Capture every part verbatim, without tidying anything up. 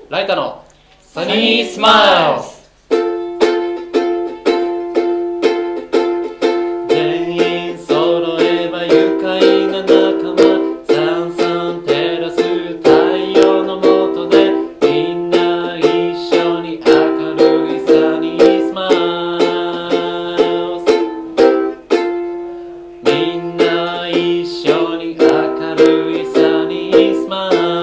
ライタのサニースマイルズ。全員揃えば愉快な仲間、さんさん照らす太陽の下で、みんな一緒に明るいサニースマイルズ。みんな一緒に明るいサニースマイルズ。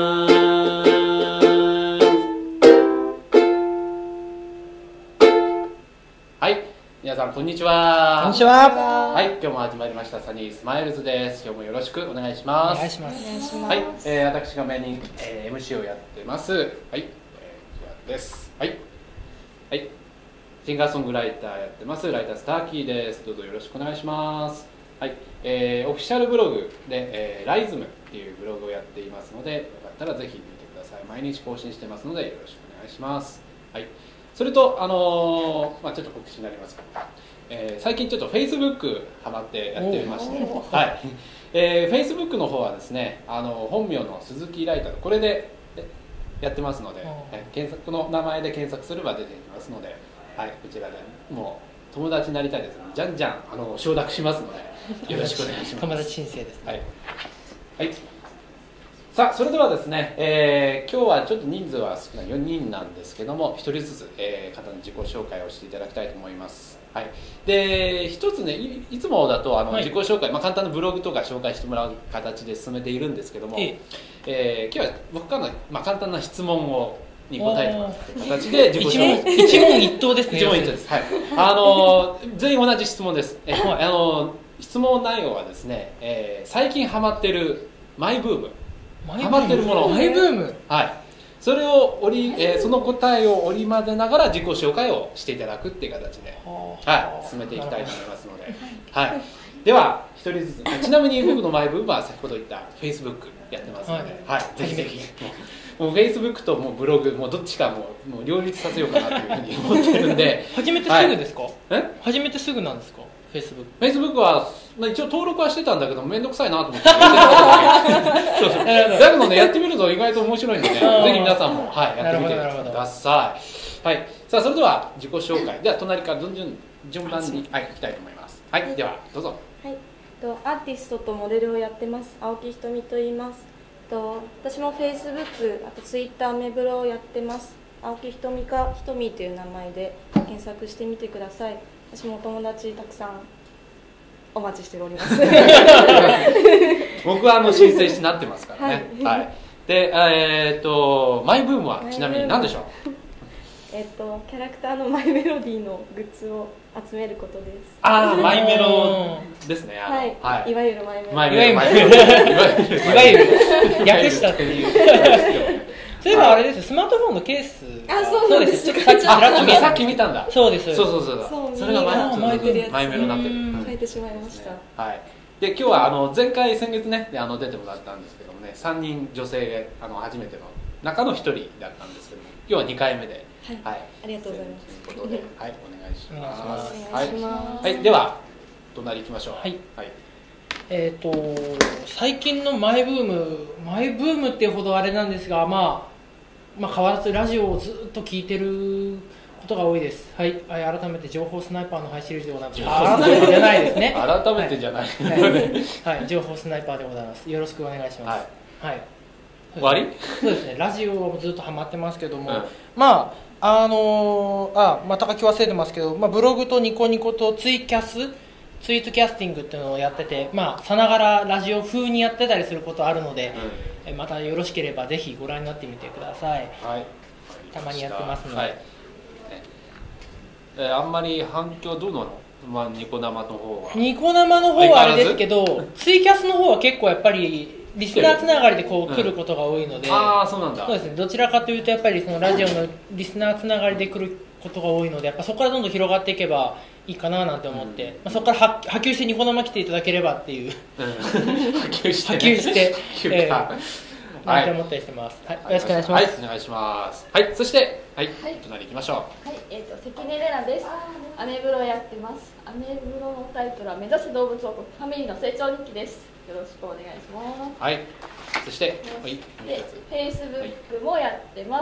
皆さんこんにちは。 こんにちは。 はい、今日も始まりましたサニースマイルズです。今日もよろしくお願いします。 お願いします。 はい、えー、私がメイン、えー、エムシー をやってます。はい、えー、こちらです。はい、はい、シンガーソングライターやってますライタースターキーです。どうぞよろしくお願いします。はい、えー、オフィシャルブログで、えー、ライズムっていうブログをやっていますので、よかったらぜひ見てください。毎日更新してますのでよろしくお願いします。はい。それと、あのーまあ、ちょっと告知になりますが、えー、最近ちょっと Facebook ハマってやってまして、はいえー、Facebook の方はですね、あの本名の鈴木ライターこれでやってますので、えー、検索の名前で検索すれば出てきますので、はい、こちらでもう友達になりたいですので、じゃんじゃんあの承諾しますのでよろしくお願いします。 友達申請ですね。 はい、はい、さあそれではですね、えー、今日はちょっと人数は少ないよにんなんですけども、ひとりずつ、えー、方の自己紹介をしていただきたいと思います。はい、で一つね い, いつもだとあの、はい、自己紹介、まあ、簡単なブログとか紹介してもらう形で進めているんですけども、えええー、今日は僕からの、まあ、簡単な質問をに答えてもらうという形で自己紹介一問一答ですね。 一問一答です、はい、あの全員同じ質問です。え、はい、あの質問内容はですね、えー、最近ハマってるマイブーム、ハマってるもの、 マイブーム、 はい、それを織り、えー、その答えを織り交ぜながら自己紹介をしていただくっていう形で、はい、進めていきたいと思いますので、はい、ではひとりずつ、ちなみに僕のマイブームは先ほど言った Facebook やってますので、はいはい、ぜひぜひもう Facebook ともうブログもうどっちかもう、もう両立させようかなというふうに思ってるんで始めてすぐですか？ はい、え始めてすぐなんですか？Facebook, Facebook は、まあ、一応登録はしてたんだけど面倒くさいなと思ってそうそうだけどね、やってみると意外と面白いんでね、ぜひ皆さんも、はい、やってみてください。はい、さあそれでは自己紹介では隣から順順順番に、はい、いきたいと思います。はい、はい、ではどうぞ。 はい、とアーティストとモデルをやってます青木ひとみと言います。と私も Facebook、あと Twitter、メブロをやってます。青木ひとみかひとみという名前で検索してみてください。私もお友達たくさんお待ちしております僕はあの申請してなってますからね。 はい、 はい、で、えー、っとマイブームはちなみに何でしょう？ えっとキャラクターのマイメロディーのグッズを集めることです。あああ、マイメロですね。 はい、はい、いわゆるマイメロ。 マイメロ。いわゆる略したっていうそういえばあれですよ、スマートフォンのケース。 あ、そうなんです。 さっきさっき見たんだ。 そうです。 そうそうそう。それがマイメロになってる。 書いてしまいました。 はい。で今日はあの前回先月ねあの出てもらったんですけどもね、さんにん女性であの初めての中のひとりだったんですけども、今日はにかいめで、 はい。ありがとうございます。 ということで、はい、お願いします。 お願いします。 はい。では隣行きましょう。 はい。えっと最近のマイブーム、マイブームっていうほどあれなんですが、まあ。まあ、変わらずラジオをずっと聞いてることが多いです。はい、改めて情報スナイパーの配信でございます。改めてじゃないですね。 改めてじゃない。 はい、はいはい、情報スナイパーでございます。よろしくお願いします。はい。はい、 終わり？ そうですね。ラジオをずっとハマってますけども、うん、まああのー、あまた書き忘れてますけど、まあブログとニコニコとツイキャス。ツイートキャスティングっていうのをやってて、まあ、さながらラジオ風にやってたりすることあるので、うん、またよろしければぜひご覧になってみてください。はい、たまにやってますので、はい、 えー、あんまり反響どうなの？まあ、ニコ生の方はニコ生の方はあれですけど、ツイキャスの方は結構やっぱりリスナーつながりでこう来ることが多いので、うん、 ああそうなんだ。 そうですね、どちらかというとやっぱりそのラジオのリスナーつながりで来ることが多いので、やっぱそこからどんどん広がっていけばいいかななんて思って、うん、まあ、そこから波及してニコ生来ていただければっていう、うん、 波及して、ね、 波及して、えー、なんて思ったりしてます。はい、よろしくお願いします。 はい、お願いします。はい、そしてはい、はい、隣行きましょう。 はい、えっ、ー、と関根玲奈です。アメブロやってます。アメブロのタイトルは目指せ動物王国ファミリーの成長日記です。よろしくお願いします。 はい、そして、はい、 で、フェイスブックもやってます。え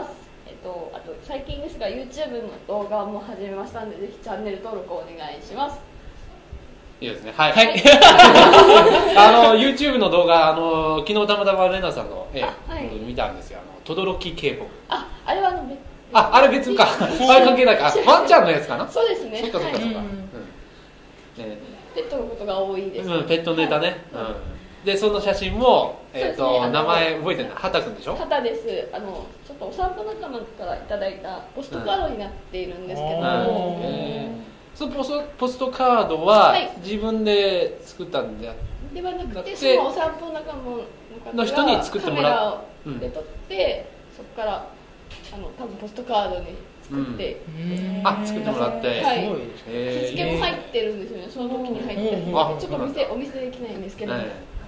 えっと、あと最近ですが YouTube の動画も始めましたので、ぜひチャンネル登録をお願いします。 いいですね。はい。 はいあの YouTube の動画、あの昨日たまたまレナさんの、えあはい、 見たんですよ。あの轟 K-ポップ。 あ、あれはあの別あ、あれ別か。あれ関係ないか。ワンちゃんのやつかな。 そうですね。 そっかそっかそっか。 はい、 うんね、ペットのことが多いです。 うん、ペットネタね。 はい、 うん。でその写真も、えーとね、 名前覚えてるの畑くんでしょ。 畑です。あのちょっとお散歩仲間からいただいたポストカードになっているんですけども、 うんえー、そのポスト、ポストカードは、はい、自分で作ったんでではなくて、そのお散歩仲間の方がカメラで撮って、うん、そこからあの多分ポストカードに作って、 うん、あ作ってもらって、 はい、日付も入ってるんですよね。その時に入ってる、うん、ちょっとお見せお見せできないんですけど、はい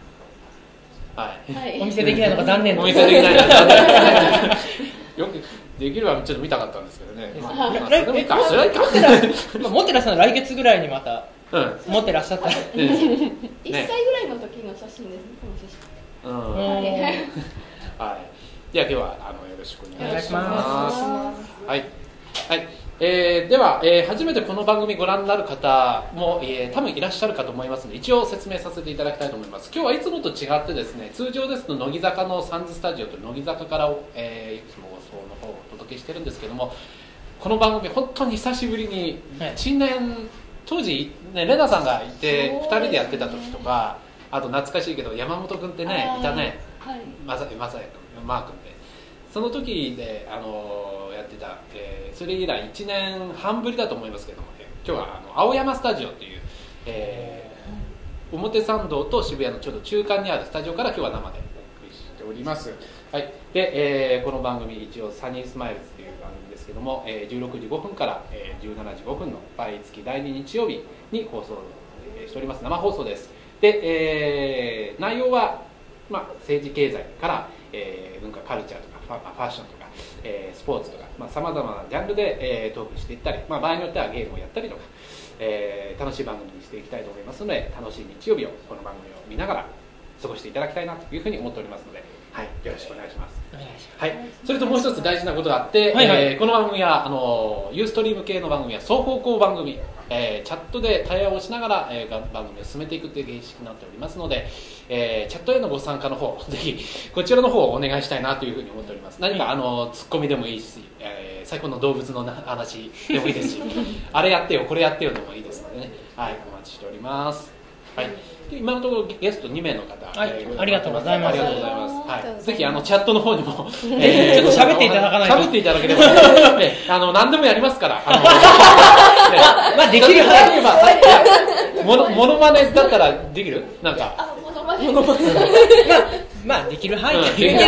はい、お見せできないのが残念。 お見せできないのが残念。よくできればちょっと見たかったんですけどね。まあ、それもいいか。それはいいか。 モテラさん来月ぐらいにまた、うん、持ってらっしゃったら。いっさいぐらいの時の写真ですね。この写真。うん。はい。 はい。では今日はあのよろしくお願いします。はい。はい。えー、では、えー、初めてこの番組ご覧になる方も、えー、多分いらっしゃるかと思いますので、一応説明させていただきたいと思います。今日はいつもと違ってですね、通常ですと乃木坂のサンズスタジオと乃木坂から、えー、いつも放送の方をお届けしてるんですけども、この番組本当に久しぶりに、はい、新年当時、ね、レナさんがいてふたりでやってた時とか、あと懐かしいけど山本君ってねいたね、はい、まさまさや君マー君で、その時であのやってた、えー、それ以来いちねんはんぶりだと思いますけども、ね、今日はあの青山スタジオっていう、えー、表参道と渋谷のちょうど中間にあるスタジオから今日は生でお送りしております。はい、で、えー、この番組一応サニースマイルズっていう番組ですけども、えー、じゅうろくじごふんから、えー、じゅうしちじごふんの毎月だいに日曜日に放送しております。生放送です。で、えー、内容は、まあ、政治経済から、えー、文化カルチャーとかファ, ファッションとか、えー、スポーツとかさまざ、まなジャンルで、えー、トークしていったり、まあ、場合によってはゲームをやったりとか、えー、楽しい番組にしていきたいと思いますので、楽しい日曜日をこの番組を見ながら過ごしていただきたいなというふうに思っておりますので、はい、よろしくお願いします。はい、それともう一つ大事なことがあって、はいはい、えー、この番組はあのユーストリーム系の番組は双方向番組、えー、チャットで対話をしながら、えー、番組を進めていくという形式になっておりますので、えー、チャットへのご参加の方ぜひこちらの方をお願いしたいなというふうに思っております。何かあのツッコミでもいいし、えー、最高の動物の話でもいいですしあれやってよこれやってよでもいいですのでね、はい、お待ちしております。はい、今のところゲストにめいの方、 はい、えー、ありがとうございます。 ありがとうございます。はい、ぜひあのチャットの方にも、 えー、ちょっと喋っていただかないと。 喋っていただければ、ね、あの何でもやりますから。あのね、まあできる範囲は、ものモノマネだったらできる？なんか。 あ、モノマネ。 まあまあできる範囲で、うん、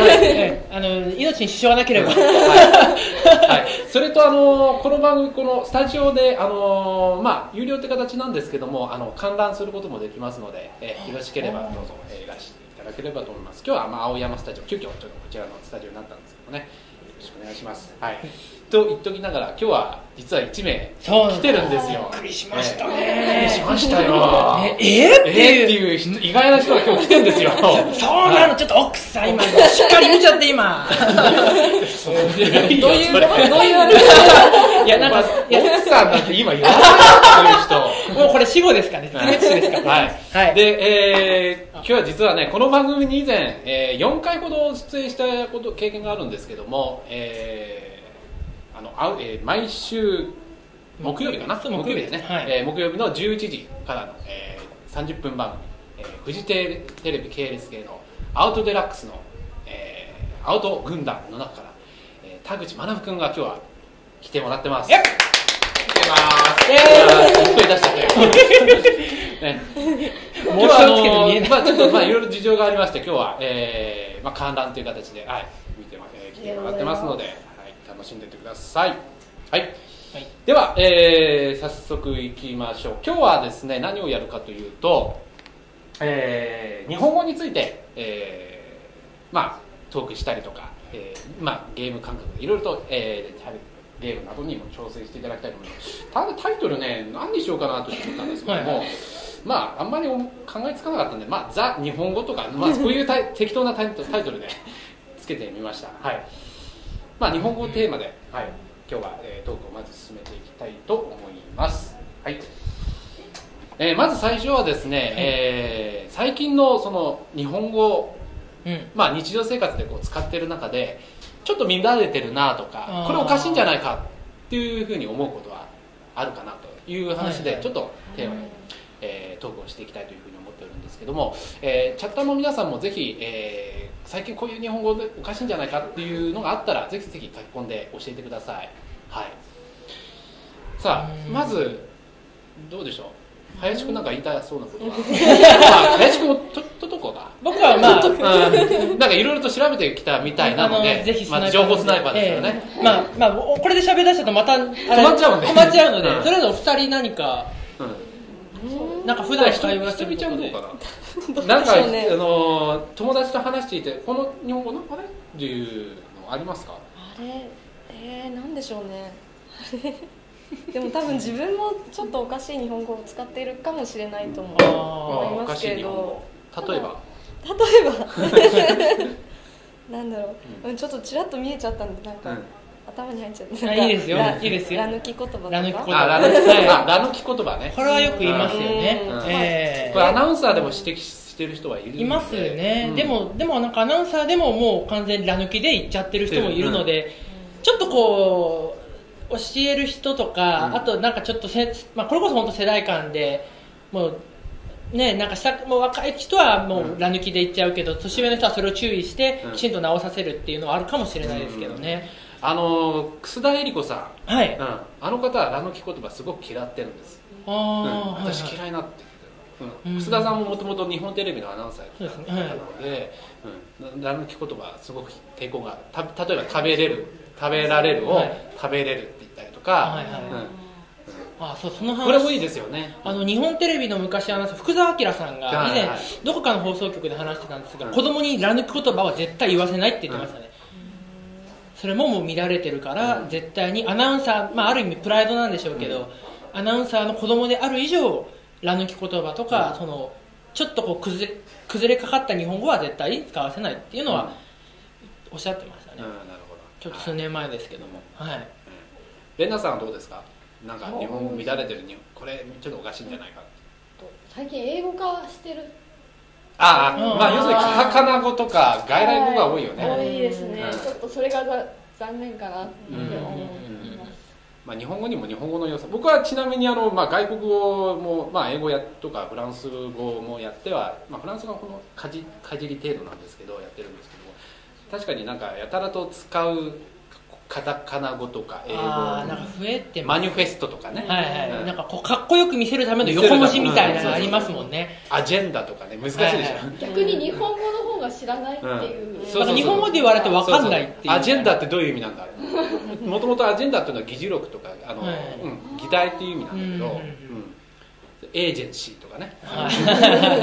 あの命に支障がなければ。はい。 はい。それとあのこの番組このスタジオであのまあ有料って形なんですけども、あの観覧することもできますので、えー、よろしければどうぞ、えー、いらしていただければと思います。今日はまあ青山スタジオ急遽ちょっとこちらのスタジオになったんですけどね、よろしくお願いします。はい。と言っときながら今日は実はいちめい来てるんですよ。 びっくりしましたね。 びっくりしましたよ。 ええー、っていう、 えー、っていう人意外な人が今日来てるんですよ。 そうなの、ちょっと奥さん今しっかり見ちゃって今。 どういうどういういやなんか奥さんなんて今言わないそういう人。 もうこれ死後ですかね。ですか。 はい。はい。で、えー、今日は実はねこの番組に以前、えー、よんかいほど出演したこと経験があるんですけども、えーあのあえー、毎週木曜日かな木曜日ですね、はい、えー、木曜日のじゅういちじからの、えー、さんじゅっぷん番組、えー、フジテレビ系列系のアウトデラックスの、えー、アウト軍団の中から、えー、田口学君が今日は来てもらってます。来てますいっぱい出しちゃってね、今日はあのまあちょっとまあいろいろ事情がありまして今日は、えーまあ、観覧という形で、はい、見て、えー、来てもらってますので楽しんでってください。はい。はい、では、えー、早速いきましょう。今日はですね、何をやるかというと、えー、日本語について、えー、まあトークしたりとか、えー、まあゲーム感覚でいろいろと、えー、ゲームなどにも挑戦していただきたいと思います。ただタイトルね、何にしようかなと思ったんですけども、はいはい、まああんまり考えつかなかったんで、まあザ日本語とか、まあそういう適当なタイトルでつけてみました。はい。 まあ、日本語をテーマで、はい、今日は、えー、トークをまず進めていきたいと思います。はい。えー、まず最初はですね、はい、えー、最近のその日本語を、うん、まあ、日常生活でこう使っている中でちょっと乱れてるなとか、これおかしいんじゃないかっていうふうに思うことはあるかなという話で、ちょっとテーマで、えー、トークをしていきたいというふうに思っておるんですけども、えー、チャッターの皆さんもぜひ、えー、最近こういう日本語でおかしいんじゃないかっていうのがあったらぜひぜひ書き込んで教えてください。はい。さあ、まずどうでしょう、林くんなんか言いたそうなことは林くんもとととこだ。 僕はまあ、うん、 なんかいろいろと調べてきたみたいなので、ぜひまあ、情報スナイパーですよね、 えー、まあまあこれで喋り出したとまたあれ止まっちゃうんで止まっちゃうので、うん、とりあえずお二人何か、 うん、 なんか普段会話してるみちゃんどうかななんか、ね、あの友達と話していてこの日本語のあれっていうのありますか？ あれえー、なんでしょうねでも多分自分もちょっとおかしい日本語を使っているかもしれないと思いますけど、 例えば例えばなんだろう、うん、ちょっとちらっと見えちゃったんでなんか、うん、頭に入っちゃって、 いいですよいいですよ、 ラ抜き言葉とか、 ラ抜き言葉、 あラ抜き言葉ね、 これはよく言いますよね、うん、えー、 これアナウンサーでも指摘してる人はいるんで、 いますよね、うん、でもでもなんかアナウンサーでももう完全にラ抜きで言っちゃってる人もいるので、うん、ちょっとこう教える人とか、うん、あとなんかちょっとせ、まあ、これこそ本当世代間でもうね、なんか下もう若い人はもうラ抜きで言っちゃうけど、うん、年上の人はそれを注意してきちんと直させるっていうのはあるかもしれないですけどね、 うん、あの楠田絵理子さん、 はい、 うん、あの方はラ抜き言葉すごく嫌ってるんです。あ、うん、私嫌いなって言ってる、うん、楠田さんももともと日本テレビのアナウンサーやってたので、うん、ラ抜き言葉すごく抵抗が、た例えば食べれる食べられるを、はい、食べれるって言ったりとか、はいはい、うん、 あそうその話これもいいですよね。 あの日本テレビの昔アナウンサー福澤明さんが以前、はい、どこかの放送局で話してたんですが、うん、子供にラ抜き言葉は絶対言わせないって言ってましたね、うん、それももう乱れてるから、うん、絶対にアナウンサー、まあ、ある意味プライドなんでしょうけど、うん、アナウンサーの子供である以上ラ抜き言葉とか、うん、そのちょっとこう崩れ、崩れかかった日本語は絶対使わせないっていうのはおっしゃってましたね、うん、なるほど、ちょっと数年前ですけども、はい、 レナさんはどうですか？なんか日本語乱れてるにこれちょっとおかしいんじゃないか。 最近英語化してる。 ああ、まあ要するにカタカナ語とか外来語が多いよね。 多いですね、うん、ちょっとそれが残念かなって思います。 まあ、日本語にも日本語の良さ、僕はちなみにあの、まあ、外国語も、まあ、英語やとかフランス語もやっては、まあ、フランス語はこのかじかじり程度なんですけどやってるんですけど、確かになんかやたらと使うカタカナ語とか英語、 あなんか増えてマニフェストとかね、 はいはい、うん、なんかこうかっこよく見せるための横文字みたいなのありますもんね、 アジェンダとかね難しいでしょ、はいはい、 逆に日本語の方が知らないっていう、うん、 そうそうそう、日本語で言われて分かんないっていう、 そうそう、アジェンダってどういう意味なんだもともとアジェンダっていうのは議事録とかあの、はい、うん、議題っていう意味なんだけど、うんうん、エージェンシーとかね、はい、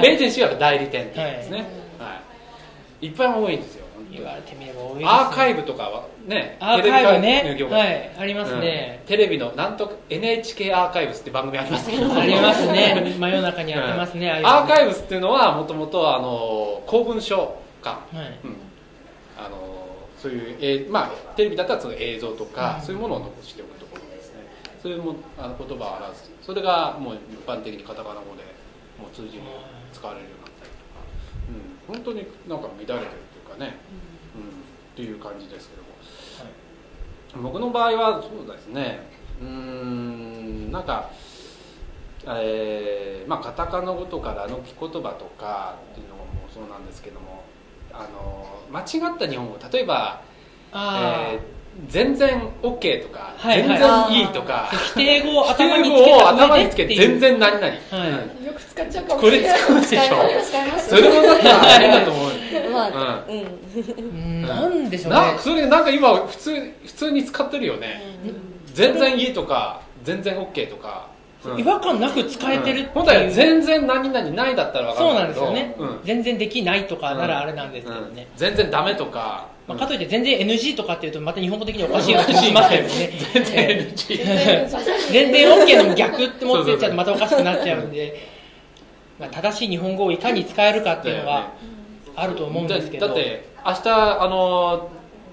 エージェンシーは代理店っていうんですね、はいはい、いっぱい多いんですよ。 言われてみれば多いです、ね、 アーカイブとかはね、 アーカイブね、はい、ありますね、 うん、テレビのなんと エヌエイチケー アーカイブスって番組ありますけどありますね、真夜中にやってますね、 うん、アーカイブスっていうのはもともと公文書館、はい、うん、あのそういう、えーまあ、テレビだったらその映像とか、うん、そういうものを残しておくところですね。そういうもあの言葉を表す、それがもう一般的にカタカナ語でもう通じる使われるようになったりとか、うん、本当になんか乱れてるっていうかね、うん、っていう感じですけども、はい、僕の場合はそうですね、うーん、なんか、えーまあ、カタカナ語とかラ抜き言葉とかっていうのもそうなんですけども、あの間違った日本語、例えば、えー、全然 OK とか、はいはい、全然いいとか、 否定語を頭につけた頭につけて全然何々、はいうん、よく使っちゃうかもしれない。 これ使うでしょ。使います。それもなんかあれだと思う。 まあ、うん、 うん、なんでしょうね。 なそれなんか今普通普通に使ってるよね。うん、全然いいとか、全然 OK とか。 うん、違和感なく使えてるっていう、うん、 本当は全然何々ないだったら分かるんだけど、 そうなんですよね、うん、全然できないとかならあれなんですけどね、うんうん、 全然ダメとか、 まあ、かといって全然 エヌジー とかっていうとまた日本語的におかしいなってしますけどね全然 エヌジー全然 OK の逆って持ってっちゃうとまたおかしくなっちゃうんでまあ正しい日本語をいかに使えるかっていうのはあると思うんですけど、 だって明日あの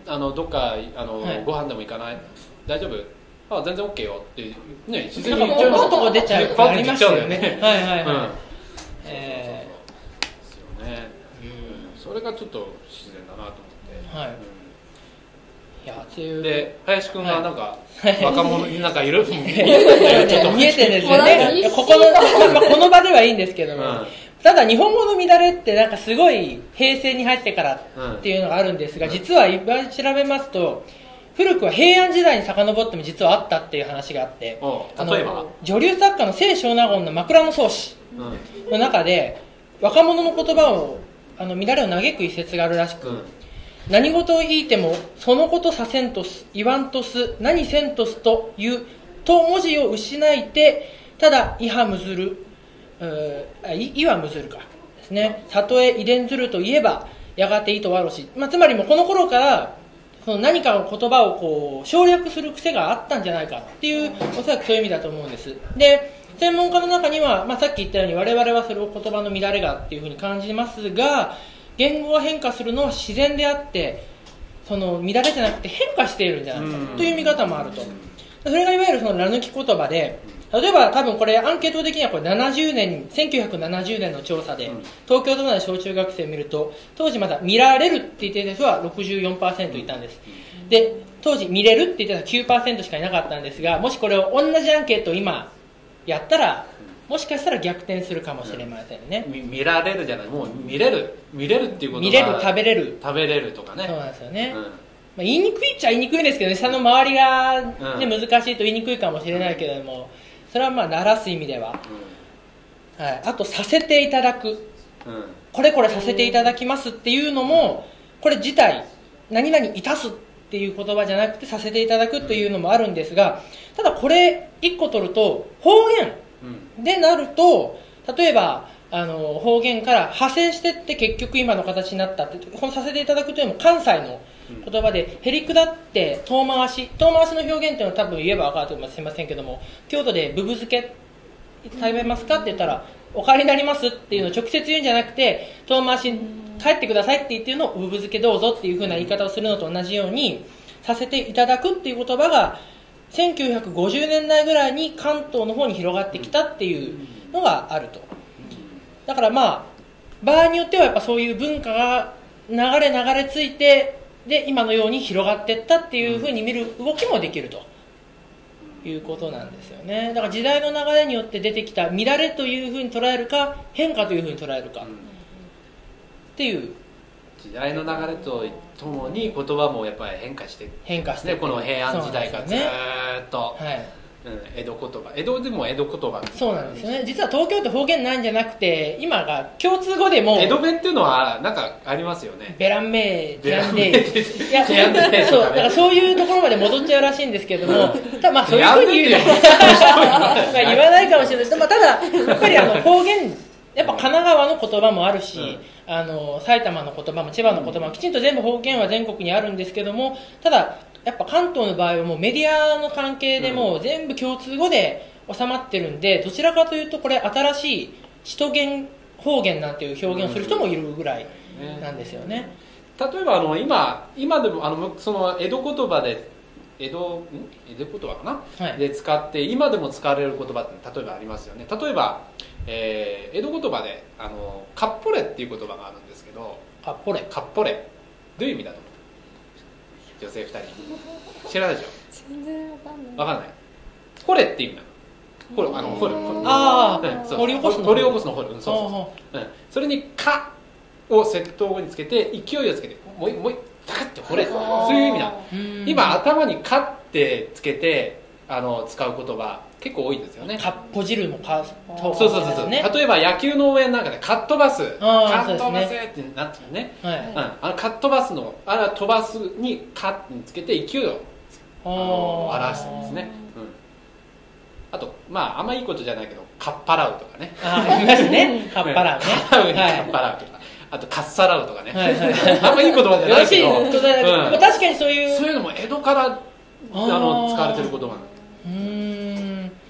あのどっかあの、 はい、 ご飯でも行かない大丈夫あ全然 OK よってね自然に言っちゃうとこ出ちゃうありますよねはいはいはい、うん、 えー、そうそうそうですよね、うん、それがちょっと自然だなと思ってはい、うんいやっていうで林くんがなんか、はい、若者になんかいる見えてるんですよねここの、まあ、この場ではいいんですけども、うん、ただ日本語の乱れってなんかすごい平成に入ってからっていうのがあるんですが、うん、実は今調べますと古くは平安時代に遡っても実はあったっていう話があって例えば女流作家の清少納言の枕草子の中で若者の言葉をあの乱れを嘆く一節があるらしく、うん何事を言いてもそのことさせんとす言わんとす何せんとすというと文字を失いてただいはむずるいはむずるかですねたとえ遺伝ずるといえばやがていとわろし、まあ、つまりもこの頃からその何かの言葉をこう省略する癖があったんじゃないかっていうおそらくそういう意味だと思うんです。で専門家の中には、まあ、さっき言ったように我々はそれを言葉の乱れがっていうふうに感じますが言語が変化するのは自然であってその乱れじゃなくて変化しているんじゃないかという見方もあるとそれがいわゆるそのら抜き言葉で例えば多分これアンケート的にはこれななじゅうねんせんきゅうひゃくななじゅうねんの調査で東京都内の小中学生を見ると当時まだ見られるって言っていた人は ろくじゅうよんパーセント いたんですで当時見れるって言ってた人は きゅうパーセント しかいなかったんですがもしこれを同じアンケートを今やったらもしかしたら逆転するかもしれませんね、 うん、見, 見られるじゃないもう見れる見れるっていうことは見れる食べれる食べれるとかねそうなんですよね、うんまあ、言いにくいっちゃ言いにくいんですけどね下の周りが、ねうん、難しいと言いにくいかもしれないけれどもそれはまあ鳴らす意味では、うんはい、あとさせていただく、うん、これこれさせていただきますっていうのもこれ自体何々いたすっていう言葉じゃなくてさせていただくというのもあるんですがただこれいっこ取ると方言でなると例えばあの方言から派生してって結局今の形になったってこのさせていただくというのも関西の言葉でへりくだって遠回し遠回しの表現っていうのは多分言えば分かると思いますすいませんけども京都でブブ漬け食べますかって言ったらお帰りになりますっていうのを直接言うんじゃなくて遠回し帰ってくださいって言ってるのをブブ漬けどうぞっていう風な言い方をするのと同じようにさせていただくっていう言葉がせんきゅうひゃくごじゅうねんだいぐらいに関東の方に広がってきたっていうのがあるとだからまあ場合によってはやっぱそういう文化が流れ流れ着いてで今のように広がっていったっていう風に見る動きもできるということなんですよねだから時代の流れによって出てきた乱れという風に捉えるか変化という風に捉えるかっていう時代の流れとともに言葉もやっぱり変化して変化して、 ね、この平安時代からずっと、ねはいうん、江戸言葉江戸でも江戸言葉そうなんですよね実は東京って方言ないんじゃなくて今が共通語でも江戸弁っていうのはなんかありますよねベランメーテヤンデーいやそうだからそういうところまで戻っちゃうらしいんですけどもたまあそういうふうに言う言わないかもしれない、まあ、ただやっぱりあの方言やっぱ神奈川の言葉もあるし、うん、あの埼玉の言葉も千葉の言葉もきちんと全部方言は全国にあるんですけどもただやっぱ関東の場合はもうメディアの関係でもう全部共通語で収まってるんでどちらかというとこれ新しい首都言方言なんていう表現をする人もいるぐらいなんですよね、 うん、例えばあの 今, 今でもあのその江戸言葉で江戸ん江戸言葉かな、はい、で使って今でも使われる言葉って例えばありますよね例えばえー、江戸言葉であのかっぽれっていう言葉があるんですけどかっぽれかっぽれどういう意味だと思う女性ふたり知らないでしょ全然わかんないわかんない掘れって意味なの掘るあの掘るああ掘り起こすの掘り起こすの掘る、うん、そうそうそう、うん、それにかを接頭語につけて勢いをつけてもうもうタカって掘れそういう意味なの今頭にかってつけてあの使う言葉結構多いんですよねかっぽ汁のかそうそうそうそう、ね、例えば野球の応援なんかでカットバスカットバスってなってるね、はいうん、あのカットバスのあれは飛ばすにカッにつけて勢いをあの表してるんですね、うん、あとまああんまいいことじゃないけどかっぱらうとかねあありますねかっぱらうねかっぱらうにかっぱらうとか、はい、あとかっさらうとかね、はいはい、あんまいい言葉じゃないけどよろしい、うん、確かにそういうそういうのも江戸からあの使われてる言葉なんですうーんなる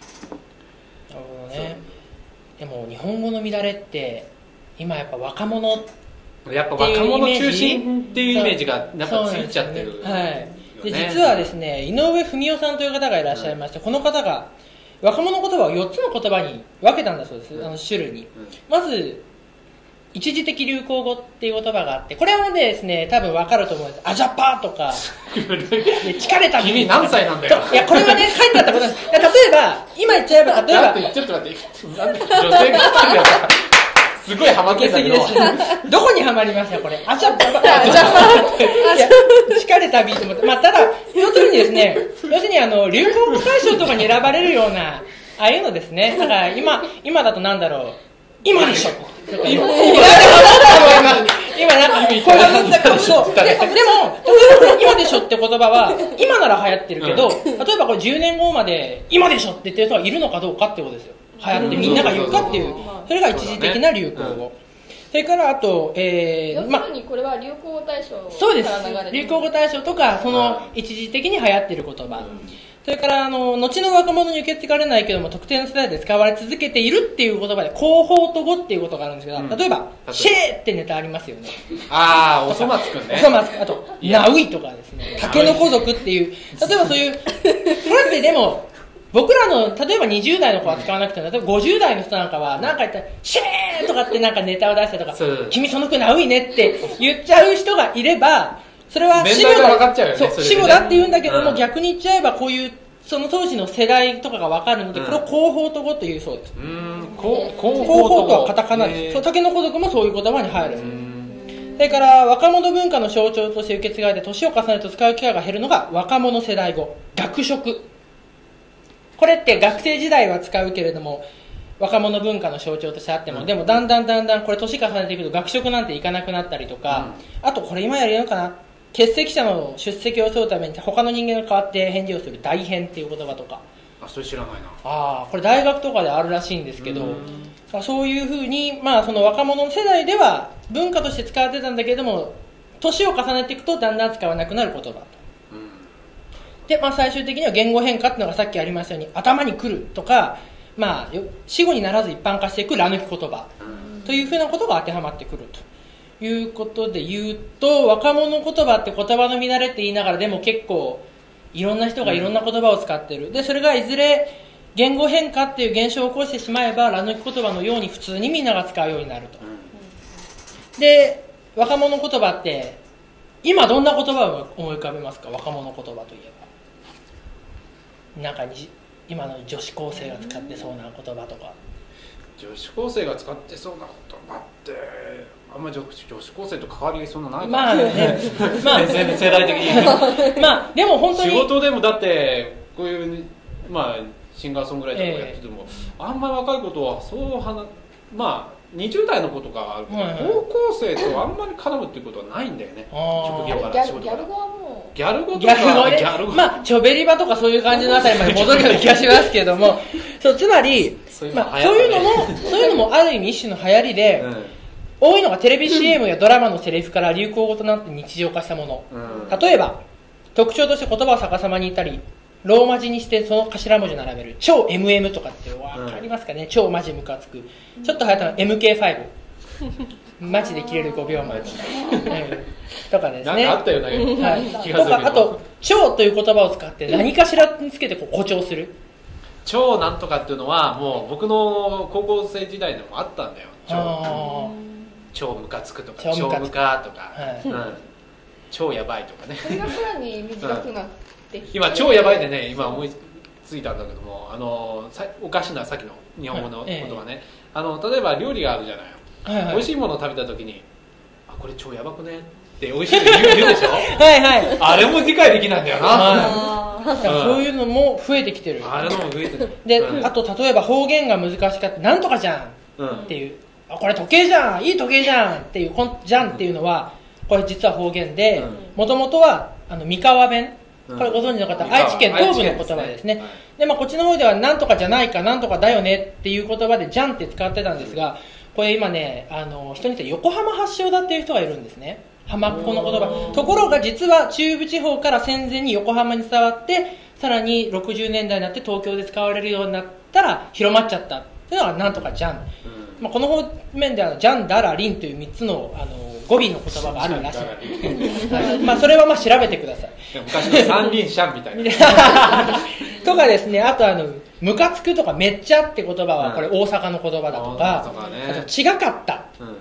ほどねでも日本語の乱れって今やっぱ若者やっぱ若者中心っていうイメージがなんかついちゃってる、 ね、はい、で実はですね、井上文雄さんという方がいらっしゃいまして、うん、この方が若者言葉をよっつの言葉に分けたんだそうです、うん、あの種類に、うん、まず一時的流行語っていう言葉があって、これはですね多分分かると思うんです。アジャパーとか疲れた君何歳なんだよ。 いやこれはね書いてあったことなんです。例えば今言っちゃえば例えばちょっと待ってなんで女性が来てるやつすごいハマってんだけどどこにハマりましたこれ。アジャパーアジャパー疲れたビートも、まあ、ただ要するにですね要するにあの流行語大賞とかに選ばれるようなああいうのですね。だから今今だとなんだろう、今でしょ今今今なんかこういうそうででも今でしょって言葉は今なら流行ってるけど、例えばこれじゅうねんごまで今でしょって言ってる人がいるのかどうかってことですよ。流行ってみんなが言うかっていう、それが一時的な流行語。それからあと、えー、要するにこれは流行語大賞から流れてる。 そうです。流行語大賞とかその一時的に流行ってる言葉。それからあの後の若者に受け継がれないけども特定の世代で使われ続けているっていう言葉で広報と語っていうことがあるんですけど、うん、例えばシェーってネタありますよね。 ああ、おそ松くんね。 おそ松くん、あとナウイとかですね、タケノコ族っていう、例えばそういうこれってでも僕らの例えばにじゅう代の子は使わなくても、例えばごじゅう代の人なんかは何か言ったらシェーとかってなんかネタを出したりとか、君その服ナウイねって言っちゃう人がいれば、それは死後だ、そう死後だって言うんだけども、うん、逆に言っちゃえばこういうその当時の世代とかが分かるので、これを広報と語というそうです。うん、広報とはカタカナです。そう、タケノコ族もそういう言葉に入る。それから若者文化の象徴として受け継がれて年を重ねると使う機会が減るのが若者世代語、学食。これって学生時代は使うけれども若者文化の象徴としてあっても、うん、でもだんだんだんだんこれ年重ねていくと学食なんて行かなくなったりとか、うん、あとこれ今やるのかな、欠席者の出席をするために他の人間が代わって返事をする代返っていう言葉とか、 あ、それ知らないな。 ああ、これ大学とかであるらしいんですけど、うそういうふうに、まあ、その若者の世代では文化として使われてたんだけれども年を重ねていくとだんだん使わなくなる言葉と、うん、で、まあ、最終的には言語変化っていうのがさっきありましたように頭に来るとか、まあ、死語にならず一般化していくら抜き言葉というふうなことが当てはまってくるということで言うと、若者言葉って言葉の乱れって言いながらでも結構いろんな人がいろんな言葉を使ってる。でそれがいずれ言語変化っていう現象を起こしてしまえばら抜き言葉のように普通にみんなが使うようになると。で若者言葉って今どんな言葉を思い浮かべますか。若者言葉といえばなんかに今の女子高生が使ってそうな言葉とか。 女子高生が使ってそうな言葉ってあんまり 女, 女子高生と関わりそんなないからね。 まあね、まあ、 世代的にまあでも本当に仕事でもだってこういうまあシンガーソングライターとかやってても、えー、あんまり若い子とはそう話まあにじゅう代の子とかはあるけど、はいはい、高校生とあんまり絡むっていうことはないんだよね。職業から仕事から。ギャル語はもうギャル語とかギャル語、 まあチョベリバとかそういう感じのあたりまで戻るような気がしますけどもそうつまりそういうの、まあ、そういうのもそういうのもある意味一種の流行りで、うん、多いのがテレビ シーエム やドラマのセリフから流行語となって日常化したもの、うん、例えば特徴として言葉を逆さまに言ったりローマ字にしてその頭文字を並べる超 エムエム とかって分かりますかね、うん、超マジムカつくちょっと流行ったの エムケーファイブ マジで切れるごびょうまえとかですね。 なんかあったような、はい、気がするけど。 あと超という言葉を使って何かしらにつけてこう誇張する超なんとかっていうのはもう僕の高校生時代でもあったんだよ。超超ムカつくとか超ムカとか、はいうん、超やばいとかね。 それがさらに短くなってきて、 今超やばいでね今思いついたんだけども、あのおかしなさっきの日本語の言葉ね、あの例えば料理があるじゃない、はいはい、美味しいものを食べた時にあこれ超やばくねって美味しいの言う、言うでしょはいはい、 あれも理解できないんだよな、 はい、そういうのも増えてきてる。 あれも増えてるで、うん、あと例えば方言が難しかったなんとかじゃんっていう、うん、あこれ時計じゃんいい時計じゃんっていうこんじゃんっていうのはこれ実は方言でもともとはあの三河弁、これご存知の方、うん、愛知県東部の言葉ですね。で、ねでまあ、こっちの方ではなんとかじゃないかなんとかだよねっていう言葉でじゃんって使ってたんですが、これ今ねあの人によって横浜発祥だっていう人がいるんですね。浜っ子の言葉。ところが実は中部地方から戦前に横浜に伝わってさらにろくじゅうねんだいになって東京で使われるようになったら広まっちゃったっていうのがなんとかじゃん。 まあ、この方面ではジャン・ダラ・リンというみっつの、あの語尾の言葉があるらしい、はい、まあ、それはまあ調べてください。 昔の三輪車みたいなとかですね、あとあのムカつくとかめっちゃって言葉はこれ大阪の言葉だとか、うんね、あと違かった、うん、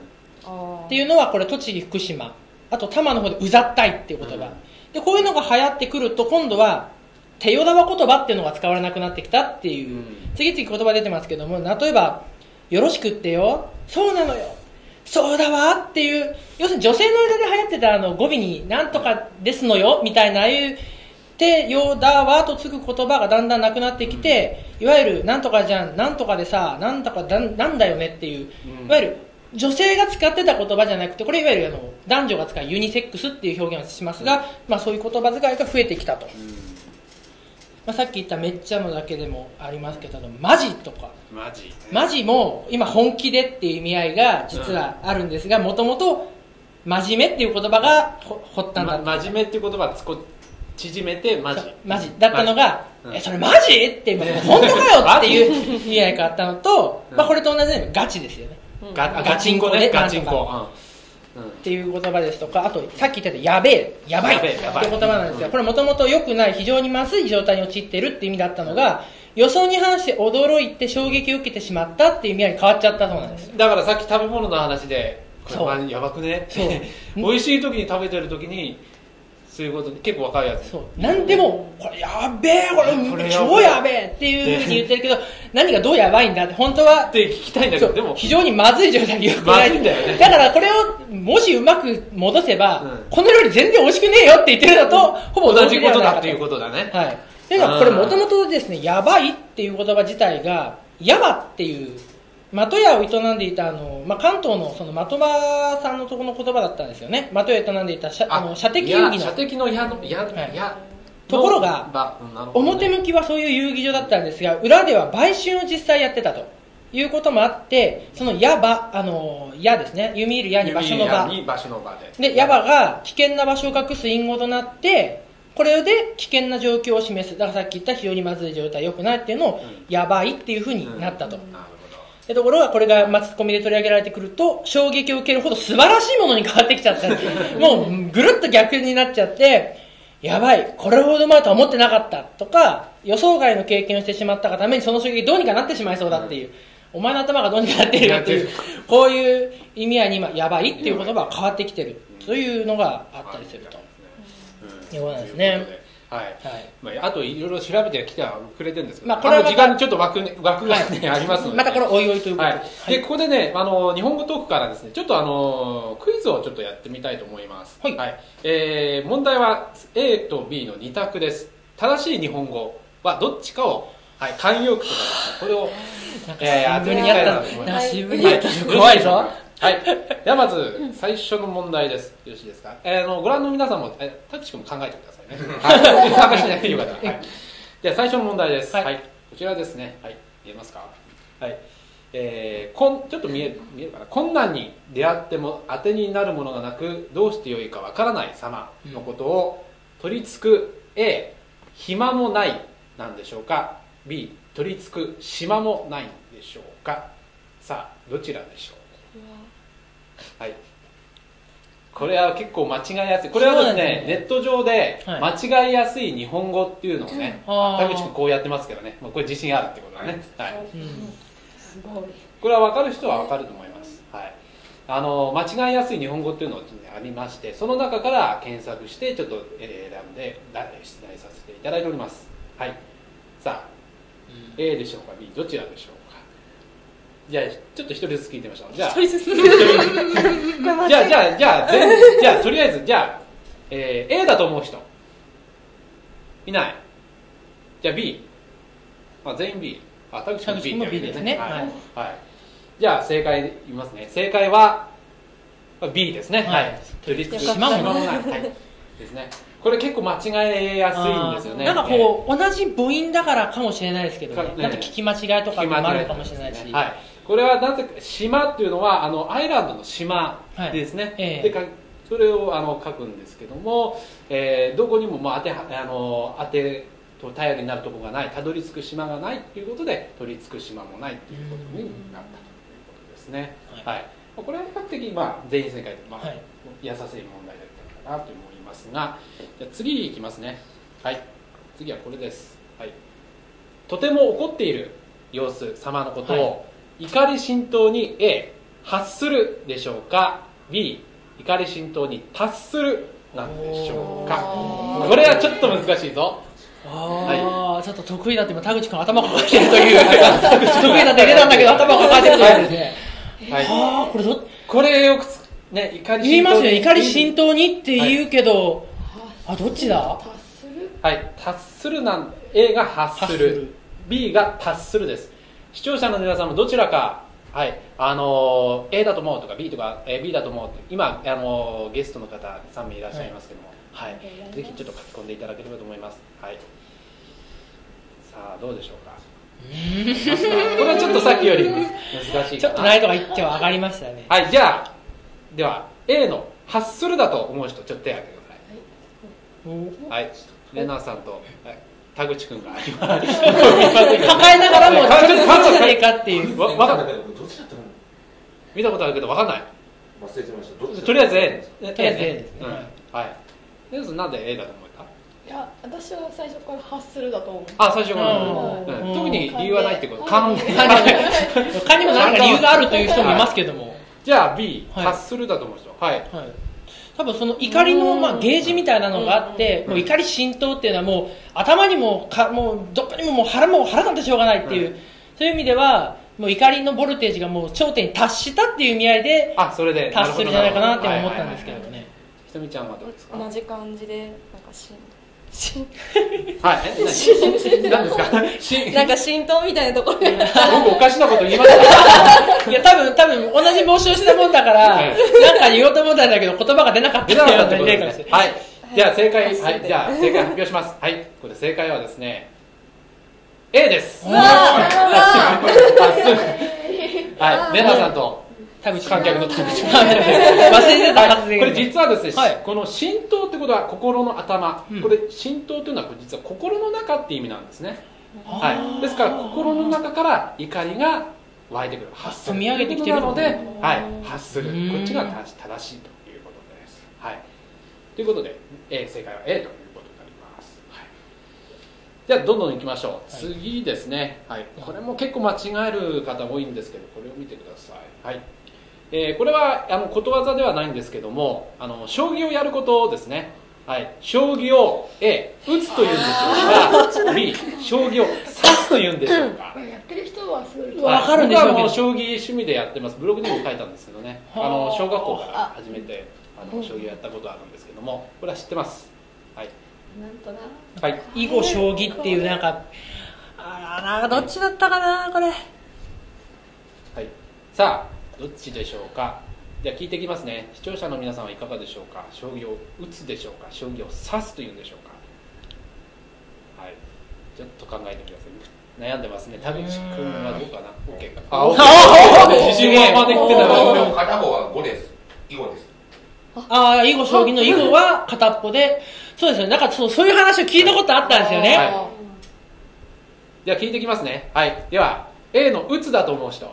っていうのはこれ栃木福島、あと多摩の方でうざったいっていう言葉、うん、でこういうのが流行ってくると今度は手よだわ言葉っていうのが使われなくなってきたっていう、うん、次々言葉出てますけども、例えばよろしくってよ、そうなのよ、そうだわっていう、要するに女性の間で流行ってたあの語尾になんとかですのよみたいな、ああいう手よだわとつく言葉がだんだんなくなってきて、いわゆるなんとかじゃん、なんとかでさ、なんとかだなんだよねっていう、いわゆる女性が使ってた言葉じゃなくて、これいわゆるあの男女が使うユニセックスっていう表現をしますが、まあ、そういう言葉遣いが増えてきたと、まあ、さっき言っためっちゃのだけでもありますけど、マジとかマジ、 マジも今本気でっていう意味合いが実はあるんですが、もともと真面目っていう言葉が発端だった、 ま、真面目っていう言葉を縮めてマジマジだったのが、うん、えそれマジって本当かよっていう意味合いがあったのと、まあ、これと同じようにガチですよね、うん、ガ, ガチンコね、ガチンコ、うん、っていう言葉ですとか、あとさっき言ったやべえ、やばいっていう言葉なんですが、これもともと良くない非常にまずい状態に陥っているっていう意味だったのが、予想に反して驚いて衝撃を受けてしまったっていう意味合いに変わっちゃったそうなんです。 だからさっき食べ物の話でこれやばくねって美味しい時に食べてる時にそういうこと結構分かるやつ、 そう何でもこれやべえ、これこれ超やべえっていうふうに言ってるけど、何がどうやばいんだって本当はって聞きたいんだけど、でも非常にまずい状態でよくないんだよね。だからこれをもしうまく戻せば、うん、この料理全然美味しくねえよって言ってるのとほぼ同じことだっていうことだね。 はい。というのはこれもともとですね、やばいっていう言葉自体がやばっていう的屋を営んでいたあの、まあ、関東のその的場さんのところの言葉だったんですよね。的屋を営んでいたあの射的遊戯の射的の矢の矢、はい、矢ところが、ね、表向きはそういう遊戯場だったんですが、裏では売春を実際やってたということもあって、その矢場、あの矢ですね、弓入る矢に場所の場に場所の場で、 で矢場が危険な場所を隠す隠語となって、これで危険な状況を示す、だからさっき言った非常にまずい状態良くないっていうのを、うん、やばいっていうふうになったと、うんうん、でところがこれがマスコミで取り上げられてくると衝撃を受けるほど素晴らしいものに変わってきちゃったんですもうぐるっと逆になっちゃって、やばいこれほど前とは思ってなかったとか、予想外の経験をしてしまったがためにその衝撃どうにかなってしまいそうだっていう、うん、お前の頭がどうにかなってるよっていうこういう意味合いに今やばいっていう言葉が変わってきてるというのがあったりするということなんですね。 はいはい、まあ、あといろいろ調べてきてはくれてるんですけど、まあ、これは時間にちょっと枠、ね、枠が、ね、はい、ありますので、 またこれおいおいということで、 はい、でここでね、あの日本語トークからですね、ちょっとあのクイズをちょっとやってみたいと思います。はい、はい、えー、問題は A と B のに択です。正しい日本語はどっちかを、はい、慣用句とかですね、これをえー、当てみたいなと思います。怖いぞ。 はい、ではまず最初の問題です。よろしいですか。えー、のご覧の皆さんも、えー、タクシーも考えてくださいね。はい、参加しないでよかったら。はい。では最初の問題です。はい。はい、こちらですね。はい。見えますか。はい。えー、こんちょっと見える見えるかな。困難に出会っても当てになるものがなく、どうしてよいかわからない様のことを取り付く A、暇もないなんでしょうか。B、取り付く島もないんでしょうか。さあどちらでしょう。はい、これは結構間違いやすい。これはですね、ねネット上で間違いやすい日本語っていうのをね、はい、田口君こうやってますけどね、これ自信あるってことだね、はい、うん、すごい。これは分かる人は分かると思います、はい、あの間違いやすい日本語っていうのがありまして、その中から検索してちょっと選んで出題させていただいております。はい、さあ、うん、A でしょうか B どちらでしょうか。じゃあちょっと一人ずつ聞いてみましょう。じゃあ一人ずつじゃあじゃあじゃあ全じゃあとりあえずじゃあ、えー、A だと思う人いない。じゃあ B、あ、全員 B、あ、田口君 B って B ですね。はい、はいはい、じゃあ正解言いますね。正解は B ですね。はい。取り付く島もない、はい、ですね。これ結構間違えやすいんですよね。 なんかこう、えー、同じ母音だからかもしれないですけどね。なんか聞き間違いとかもあるかもしれないし。 はい。これはなぜか島っていうのはあのアイランドの島ですね。はい、えー、でかそれをあの書くんですけども、えー、どこにもまあ当てあの当てと頼りになるところがない、たどり着く島がないっていうことで取り付く島もないっていうことになったということですですね。 はいはい。これは比較的まあ全員正解で、まあ、 はい優しい問題だったかなと思いますが、じゃあ次いきますね。はい。次はこれです。はい。とても怒っている様子様のことを、怒り心頭に A 発するでしょうか、 B 怒り心頭に達するなんでしょうか。これはちょっと難しいぞ。 ああ、ちょっと得意だって今田口君頭抱えてるという得意だって入れたんだけど頭抱えてるというですね。 はい。 ああ、これどこれよくつね、怒り言いますよ、怒り心頭にって言うけど、あ、どっちだ。 達するはい、達するなん A が発する、 発する B が達するです。視聴者の皆さんもどちらか、はい、あのー A だと思うとか B とか、えー B だと思うって今、あのーゲストの方さん名いらっしゃいますけども、はい、ぜひちょっと書き込んでいただければと思います。はい。さあどうでしょうか。これはちょっとさっきより難しいちょっと難易度が一丁上がりましたね。 はい、じゃあでは A の発するだと思う人ちょっと手を挙げてください。はい、レナさんと、はい、田口くんが今抱抱えながらもちょっとどっちじゃねえかっていう。 わわかんない。 どっちだったの？ 見たことあるけどわかんない。 忘れてました。どっちだったの？ とりあえず A。 とりあえず A ですね。 うん、はい。レナさんなんで A だと思った？ いや、私は最初から発するだと思う。 あ、最初から、 うんうん、特に理由はないってこと。 勘で他にも何か理由があるという人もいますけども。 じゃあ B、 はい発するだと思う人。はい。 はい、多分その怒りのまあゲージみたいなのがあって、もう怒り浸透っていうのはもう頭にもかもうどこにももう腹も腹立ってしょうがないっていう、 うん、 そういう意味ではもう怒りのボルテージがもう頂点に達したっていう意味合いで、 あ、それで達するんじゃないかなって思ったんですけどね。 ひとみちゃんはどうですか？ 同じ感じでなんかししはい。え、何何ですか？しなんか浸透みたいなところで僕おかしなこと言いましたいや多分多分同じ帽子をしたもんだからはいなんか言おうと思ったんだけど言葉が出なかった出なかったってことっていうですね。はい。じゃあ正解、 はいはい。じゃあ正解発表します。はい。これ正解はですね、A です。 うわあ、すぐ。はい。レナさんと田口観客の田口。 忘れてたはずで、 これ実はですね、 はいこの浸透ってことは心の頭、 うんこれ浸透というのはこれ実は心の中っていう意味なんですね。はい。ですから心の中から怒りが湧いてくる、発する積み上げてきてるということなので、はい、発する、 うんこっちが正しいということです。はい。ということで、A、正解は A ということになります。はい。じゃあどんどんいきましょう。 はい次ですね。はい。これも結構間違える方多いんですけど、これを見てください。はい。えー、これはあのことわざではないんですけども、あの将棋をやることですね。はい、将棋を A 打つというんでしょうか、B 将棋を指すというんでしょうか。 やってる人はすごいとわかるんでしょうけど僕はもう将棋趣味でやってます。ブログにも書いたんですけどね、あの小学校から始めてあの将棋をやったことあるんですけども、これは知ってます。はい。 なんとなはい。 囲碁将棋っていうなんかあーなんかどっちだったかなこれ。 はい。さあ。どっちでしょうか。じゃあ聞いていきますね。視聴者の皆さんはいかがでしょうか。将棋を打つでしょうか、将棋を指すというんでしょうか。はい。ちょっと考えてください。悩んでますね。田口君はどうかな。 OK か。あ、OK。自信満々で来てたでもら。 片方はごです。囲碁です。 ああ、囲碁将棋の囲碁は片っぽで、そうですよね。なんかそうそういう話を聞いたことあったんですよね。 はいじゃあ聞いていきますね。はい。では A の打つだと思う人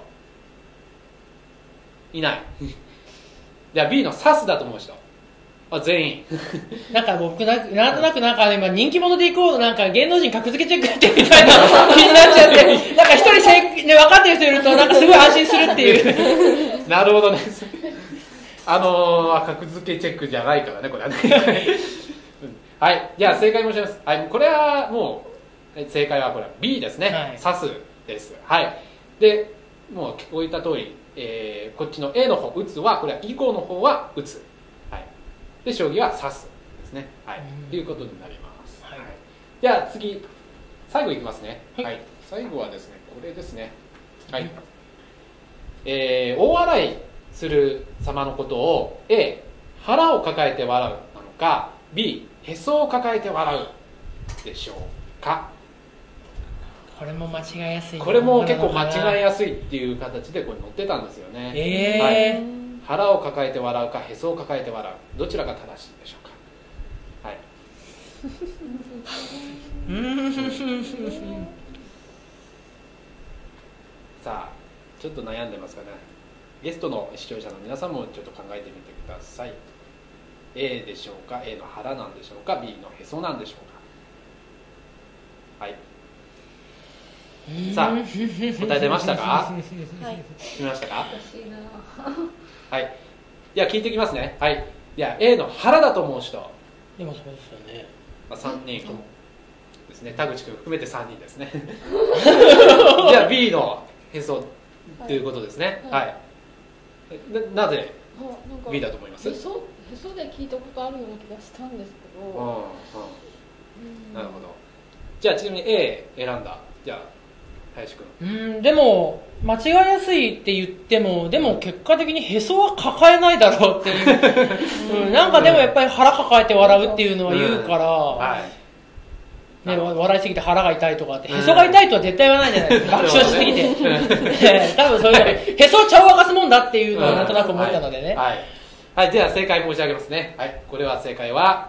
いない。じゃあ B の指すだと思う人、あ、全員。 なんか僕な、なんとなくなんか今人気者でいこう、なんか芸能人格付けチェックやってみたいな気になっちゃって、なんか一人せ、ね、分かってる人いるとなんかすごい安心するっていう。 なるほどね。あのー、格付けチェックじゃないからね、これはね。はい、じゃあ正解申します。はい、これはもう正解はこれは B ですね。 はい、 指すです。はい。で、もうこういった通り、えー、こっちの A の方打つはこれは囲碁の方は打つ。はい。で将棋は指すですね。はい。ということになります。はい。じゃあ次最後いきますね。はい。はい、最後はですねこれですね。はい。えー、大笑いする様のことを A 腹を抱えて笑うなのか B へそを抱えて笑うでしょうか。 これも間違いやすい。 これも結構間違いやすいっていう形でこれ載ってたんですよね。 えーはい、腹を抱えて笑うかへそを抱えて笑う、どちらが正しいでしょうか。はい。さあちょっと悩んでますかね。 ゲストの視聴者の皆さんもちょっと考えてみてください。 A でしょうか、 A の腹なんでしょうか、 B のへそなんでしょうか。はい、さあ答え出ましたか？ はい決めましたか？ 難しいな。 はい、では聞いていきますね。はい、いや A の腹だと思う人、 でもそうですよね。 まあ、さんにんですね、田口君含めてさんにんですね。じゃあ B のへそということですね。はい、はい、な, なぜ B だと思います？ へそ、へそで聞いたことあるような気がしたんですけど、 うんうん、なるほど。じゃあちなみに A 選んだ、じゃあ林君。 うんでも間違いやすいって言ってもでも結果的にへそは抱えないだろうっていう、うん、なんかでもやっぱり腹抱えて笑うっていうのは言うから、 うんはいね、笑いすぎて腹が痛いとかってへそが痛いとは絶対言わないじゃないですか、爆笑しすぎて多分そういうのへそを茶を沸かすもんだっていうのはなんとなく思ったのでね、 はい、はいはい、では正解申し上げますね。はい、これは正解は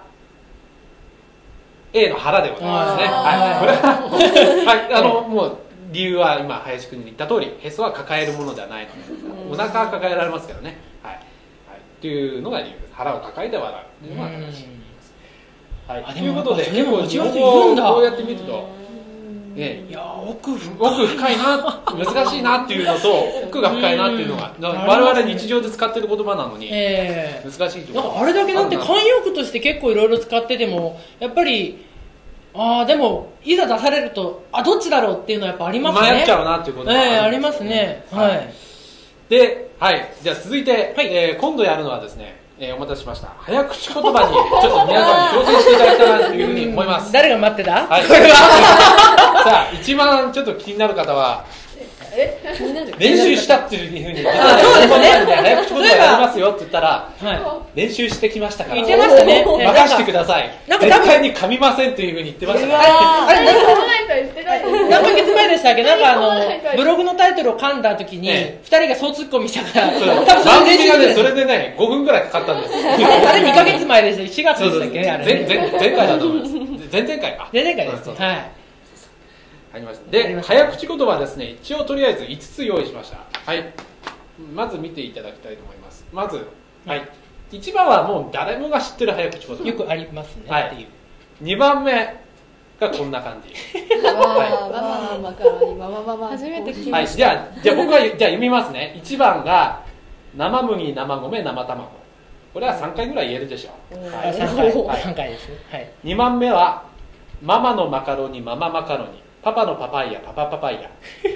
A の腹でございますね。はい、これははい、あのもう理由は今林君に言った通り、へそは抱えるものではないので、お腹は抱えられますけどね。はい、はい、というのが理由です。腹を抱えて笑うというのが正しいです。はい、 あということででも結構間違う人いるんだこうやって見ると、ね、 いや奥深い奥深いな、難しいなっていうのと奥が深いなっていうのが、我々日常で使ってる言葉なのにえ難しいところ。 なんかあれだけなんて慣用句として結構いろいろ使っててもやっぱりああでもいざ出されるとあどっちだろうっていうのはやっぱありますね。 迷っちゃうなっていうことがええありますね。はい。 で、はい、じゃあ続いて、 はいえー今度やるのはですね、えーお待たせしました、早口言葉にちょっと皆さんに挑戦していただきたいなというふうに思います。 誰が待ってた？ はい、 これはさあ一番ちょっと気になる方は気になる練習したっていうふうに実あはそうですね早口言葉やりますよって言ったらは練習してきましたから言ってましたね。 任してください、 なんか絶対に噛みませんというふうに言ってましたから。 あれ何もないとは言ってないです。 何ヶ月前でしたっけ？なんかあのブブログのタイトルを噛んだ時にえ二人が総ツッコミしたからそう多分そ番れ練習で組がねそれでねごふんぐらいかかったんです。 あれにかげつまえでした。しがつでしたっけねあれ前ね。 前前回だと思います。前々回か。 前々回ですそうね。はい。 ありました。 ありで、 ました早口言葉はですね、一応とりあえずいつつ用意しました。はい。まず見ていただきたいと思います。まず、はい。いちばんはもう誰もが知ってる早口言葉。 よくありますねはいっていう。 にばんめがこんな感じ。 ママママからママママ初めて聞きはい。 ました。 じゃあ、じゃあ僕はじゃあ読みますね。いちばんが生麦、生米、生卵。これはさんかいぐらい言えるでしょう。はあい。 三回はい三回ですね。はい。 にばんめはママのマカロニ、マママカロニ。パパのパパイヤ、パパパパイヤ。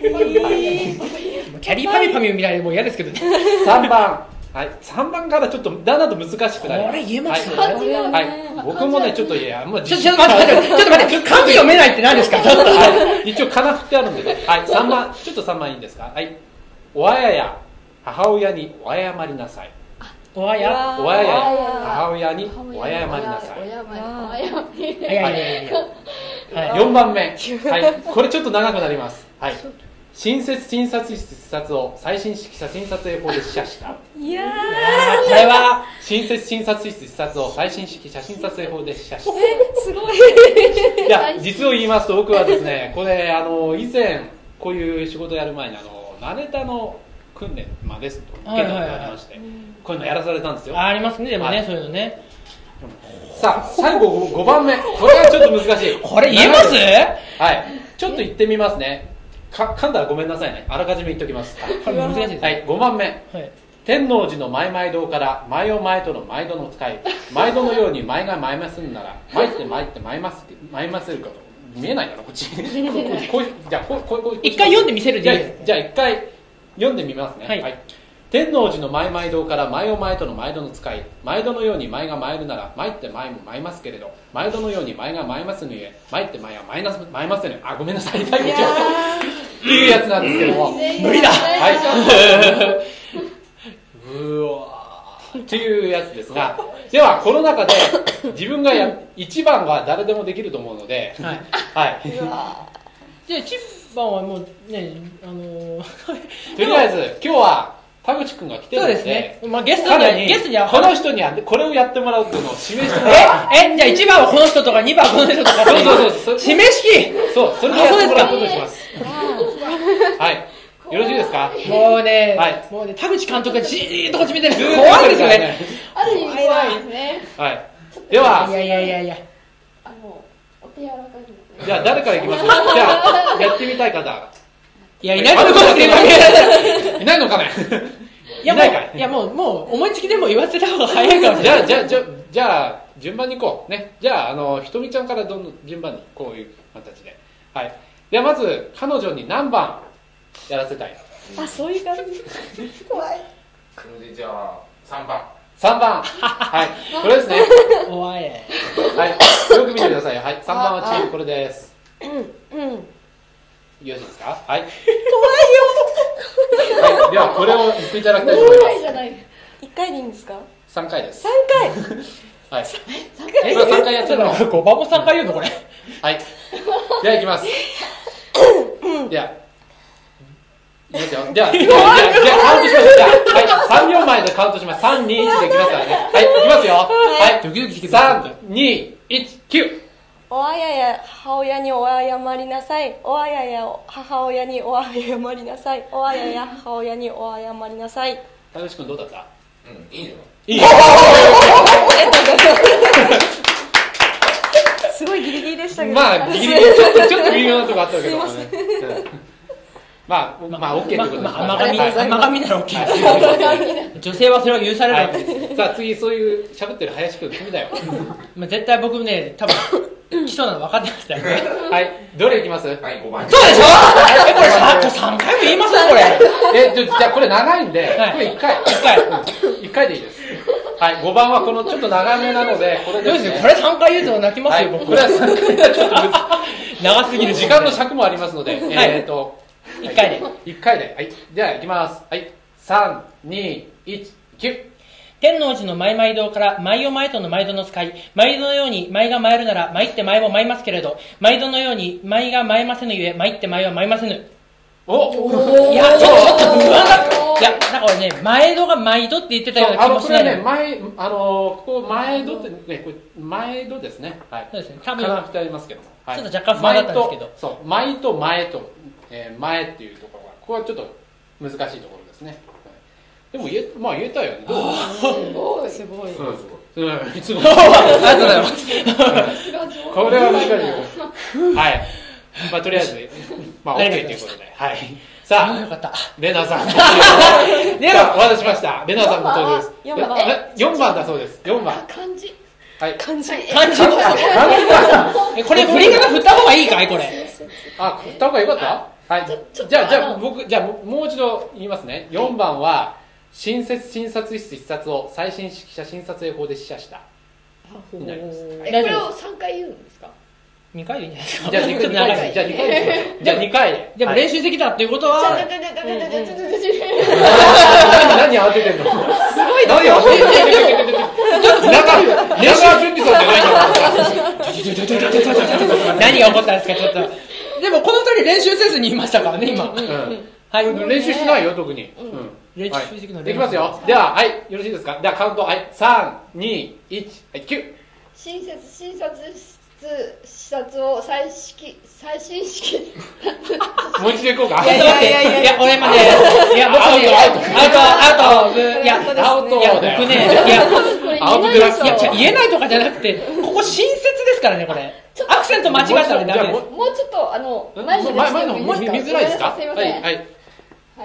キャリーパミュパミュみたいでもう嫌ですけどね。 さんばん、はい、さんばんからちょっとだんだんと難しくなります。 これ言えますはい、 漢字がはい、僕もねちょっといや、まあ、 ちょ、ちょっと待って、ちょっと待って、漢字読めないって何ですか？ちょっと。 はい、一応かなってあるんでね。はい、さんばん、ちょっとさんばんいいんですか？はい、おあやや母親にお謝りなさい。 おあや。 おあやや母親にお謝りなさい。 おやまおやまいやいやいやいや。はい。 よんばんめ、はい、これちょっと長くなります。はい。新設診察室視察を最新式写真撮影法で試写した。 いやあーこれは新設診察室視察を最新式写真撮影法で試写した。 ーすごい。 いや、実を言いますと僕はですね、これあの以前こういう仕事をやる前にあのナネタの訓練まあですと受けたことがありまして、こういうのやらされたんですよ。 あありますね、でもね、 はいそういうのね。 さあ最後ごばんめ、これはちょっと難しい。 これ言えます？ はい、ちょっと言ってみますね。か噛んだらごめんなさいね。あらかじめ言っておきます。 これ難しいです。 はい、ごばんめ。 はい。 天王寺のマイマイ堂から前を前との毎度の使い、毎度のように前が前ますんなら前って前って前ます前まするかと見えないだろこっち。こうじゃあこうこうこう一回読んでみせるじゃあでいいですか？ じゃあ一回読んでみますね。 はい天王寺のマイマイ堂から前を前との毎度の使い、毎度のように前が前るなら前って前も前ますけれど、毎度のように前が前ますのゆえ、前って前は前な前ますね。あ、ごめんなさい。大丈夫。っていうやつなんですけども。 無理だ。 はい。うわーっていうやつですが、ではこの中で自分がやいちばんは誰でもできると思うので、 はい。 はい。 じゃあ一番はもうね、あのー、 とりあえず今日は田口くんが来てるそうので、 ですね。まあゲストには彼にゲストにはこの人にはこれをやってもらうっていうのを指名してもらう。 ええじゃあ一番はこの人とか二番はこの人とかそうそうそう。 指名式。 そう、それでやってもらうことにします。はい。 こよろしいですか？ もうね、 はい、 もうね、田口監督がじーっとこっち見てる。怖いですよね。 ある意味怖いですね。 はい。では、 いやいやいやいや。 あの、お手柔らかに。 じゃあ誰からいきましょう。じゃあ、やってみたい方。 いや、いないのかもしれない。 いないのかね。 いや、もう、いや、もう、もう、思いつきでも言わせた方が早いかもしれない。 じゃあ、じゃあ、じゃあ、順番に行こう。ね。じゃあ、あの、ひとみちゃんからどんどん順番に、こういう形で。はい。では、まず、彼女に何番やらせたい？ あ、そういう感じ。怖い。 じゃあ、さんばん。 さんばん。はい。これですね。 怖い。 はい。よく見てくださいよ。はい。さんばんはチームこれです。 うん。うん。 よろしいですか？はい。怖いよ。 はい。では、これを言っていただきたいと思います。 いっかいでいいんですか？ さんかいです。 さんかい。 はい。 え、 これはさんかいやっちゃうの。 ごばんもさんかい言うのこれ。 はい。では、いきます。では。いきますよ。じゃあ、じゃあ、じゃあ、カウントしましょう。じゃあ、はい。さんびょうまえでカウントします。さん、に、いちでいきますからね。はい。いきますよ。はい。 ドキドキしてくる。 さん、に、いち、きゅう。 おあやや母親にお謝りなさい。おあやや母親にお謝りなさい。おあやや母親にお謝りなさい。 田口君どうだった？ うん、いいよ。 いいよ。 すごいギリギリでしたけど。 まあ、ギリギリ、ちょっと、ちょっと微妙なとこあったけどね。まあ、まあ、OK ってことです。 まあ、甘噛み、甘噛みなら OK です。女性はそれは許されるわけです。 さあ、次、そういう喋ってる林君、君だよ。 まあ、絶対僕ね、多分、来そうなの分かってましたよね。 はい。どれいきます？ はい、ごばん。 そうでしょ？え、これさ、さんかいも言いますこれ。 え、じゃあ、これ長いんで、これいっかい。いっかい。いっかいでいいです。はい、ごばんはこのちょっと長めなので、これですね。 これさんかい言うと泣きますよ、僕。 これはさんかいはちょっと長すぎる。 時間の尺もありますので、えっと、 いっかいで。 いっかいで。はい。じゃあ、いきます。はい。さん、に、いち、きゅう。 天王寺の舞舞堂から舞を舞との舞戸の使い、舞戸のように舞が舞えるなら舞って舞も舞いますけれど、舞戸のように舞が舞えませぬゆえ、舞って舞は舞いませぬ。 おいや、ちょっと、ちょっと不安だ。いや、なんか俺ね、前戸が舞戸って言ってたような気もしない。 あの、これね、前、あの、ここ、前戸ってね、これ、前戸ですね。はい。 そうですね。多分、 かなふたありますけども。はい。 ちょっと若干不安だったんですけど。 そう、舞と前と、えー、前っていうところが、ここはちょっと難しいところですね。でも言え、まあ言えたよね。どう？ すごい。すごい。 うん、いつも。 ありがとうございます。 これは難しいよ。はい。まあとりあえず、まあ OK ということで。はい。さあ、 よかった。 レナさん。さあ、お渡ししました。レナさんの登場です。 よんばん。 よんばんだそうです。よんばん。 漢字。 はい。 漢字。 漢字。え、これ振り仮名振った方がいいかいこれ。 あ、振った方がよかったはい。じゃあ、じゃあ、僕、じゃあ、もう一度言いますね。よんばんは、新設診察室一冊を最新式写真撮影法で試写した。になります。 え、これをさんかい言うんですか？ にかいでいいんじゃないですか。 じゃあにかいで。じゃあにかいで。じゃあにかいで。 でも練習できたっていうことは、 何慌ててんの？すごい何慌ててんの？中、中準備さんじゃないんだから。 何が起こったんですか、ちょっと。でもこのふたり練習せずにいましたからね、今。 はい、練習しないよ、特に。 練習してくのできますよ。では、はい、よろしいですか。では、カウント、はい、さん、に、いち、はい、きゅう。 新設診察室視察を最式最新式もう一度いこうか。 いやいやいやいや、俺今ね、いや、僕ね、アウト、アウト、アウト、いや、 アウトだよ。 僕ね、いや、 アウトでなくて。 いや、言えないとかじゃなくて、ここ新設ですからね、これ。アクセント間違えたらダメです。 もうちょっと、あの、前の前の見づらいですか？ すいません。 はい、はい。 はい。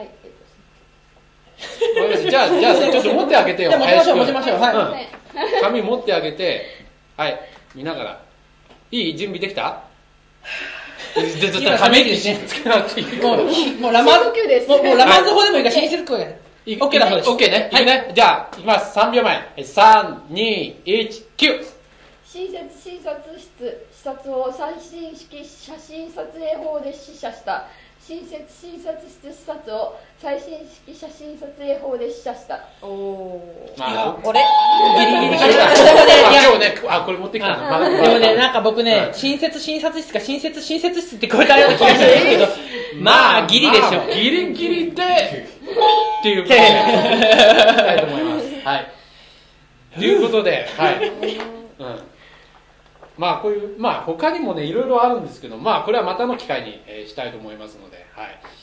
じゃあ、じゃあ、ちょっと持ってあげてよ。 持ちましょう、持ちましょう。はい。 紙持ってあげて、はい、見ながら。いい準備できた？絶対ため息しつけなくていい。 もう、もうラマンズ、もうラマンズ法でもいいから、新設くんや。 オッケーだそうです。オッケーね。はいね。じゃあ、いきます。さんびょうまえ。さん、に、いち、きゅう。 新設診察室視察を最新式写真撮影法で試写した。新設診察室視察を最新式写真撮影法で試写した。 おお。 あ、 俺ギリギリギリ。 でもね、今日ね、あ、これ持ってきたの。 でもね、なんか僕ね、新設診察室か新設診察室って聞こえたような気がしたんですけど、まあ、ギリでしょ。 ギリギリで、っていうことで、したいと思います。はい。ということで、はい。うん。まあこういうまあ他にもねいろいろあるんですけど、まあこれはまたの機会に、えー、したいと思いますので、はい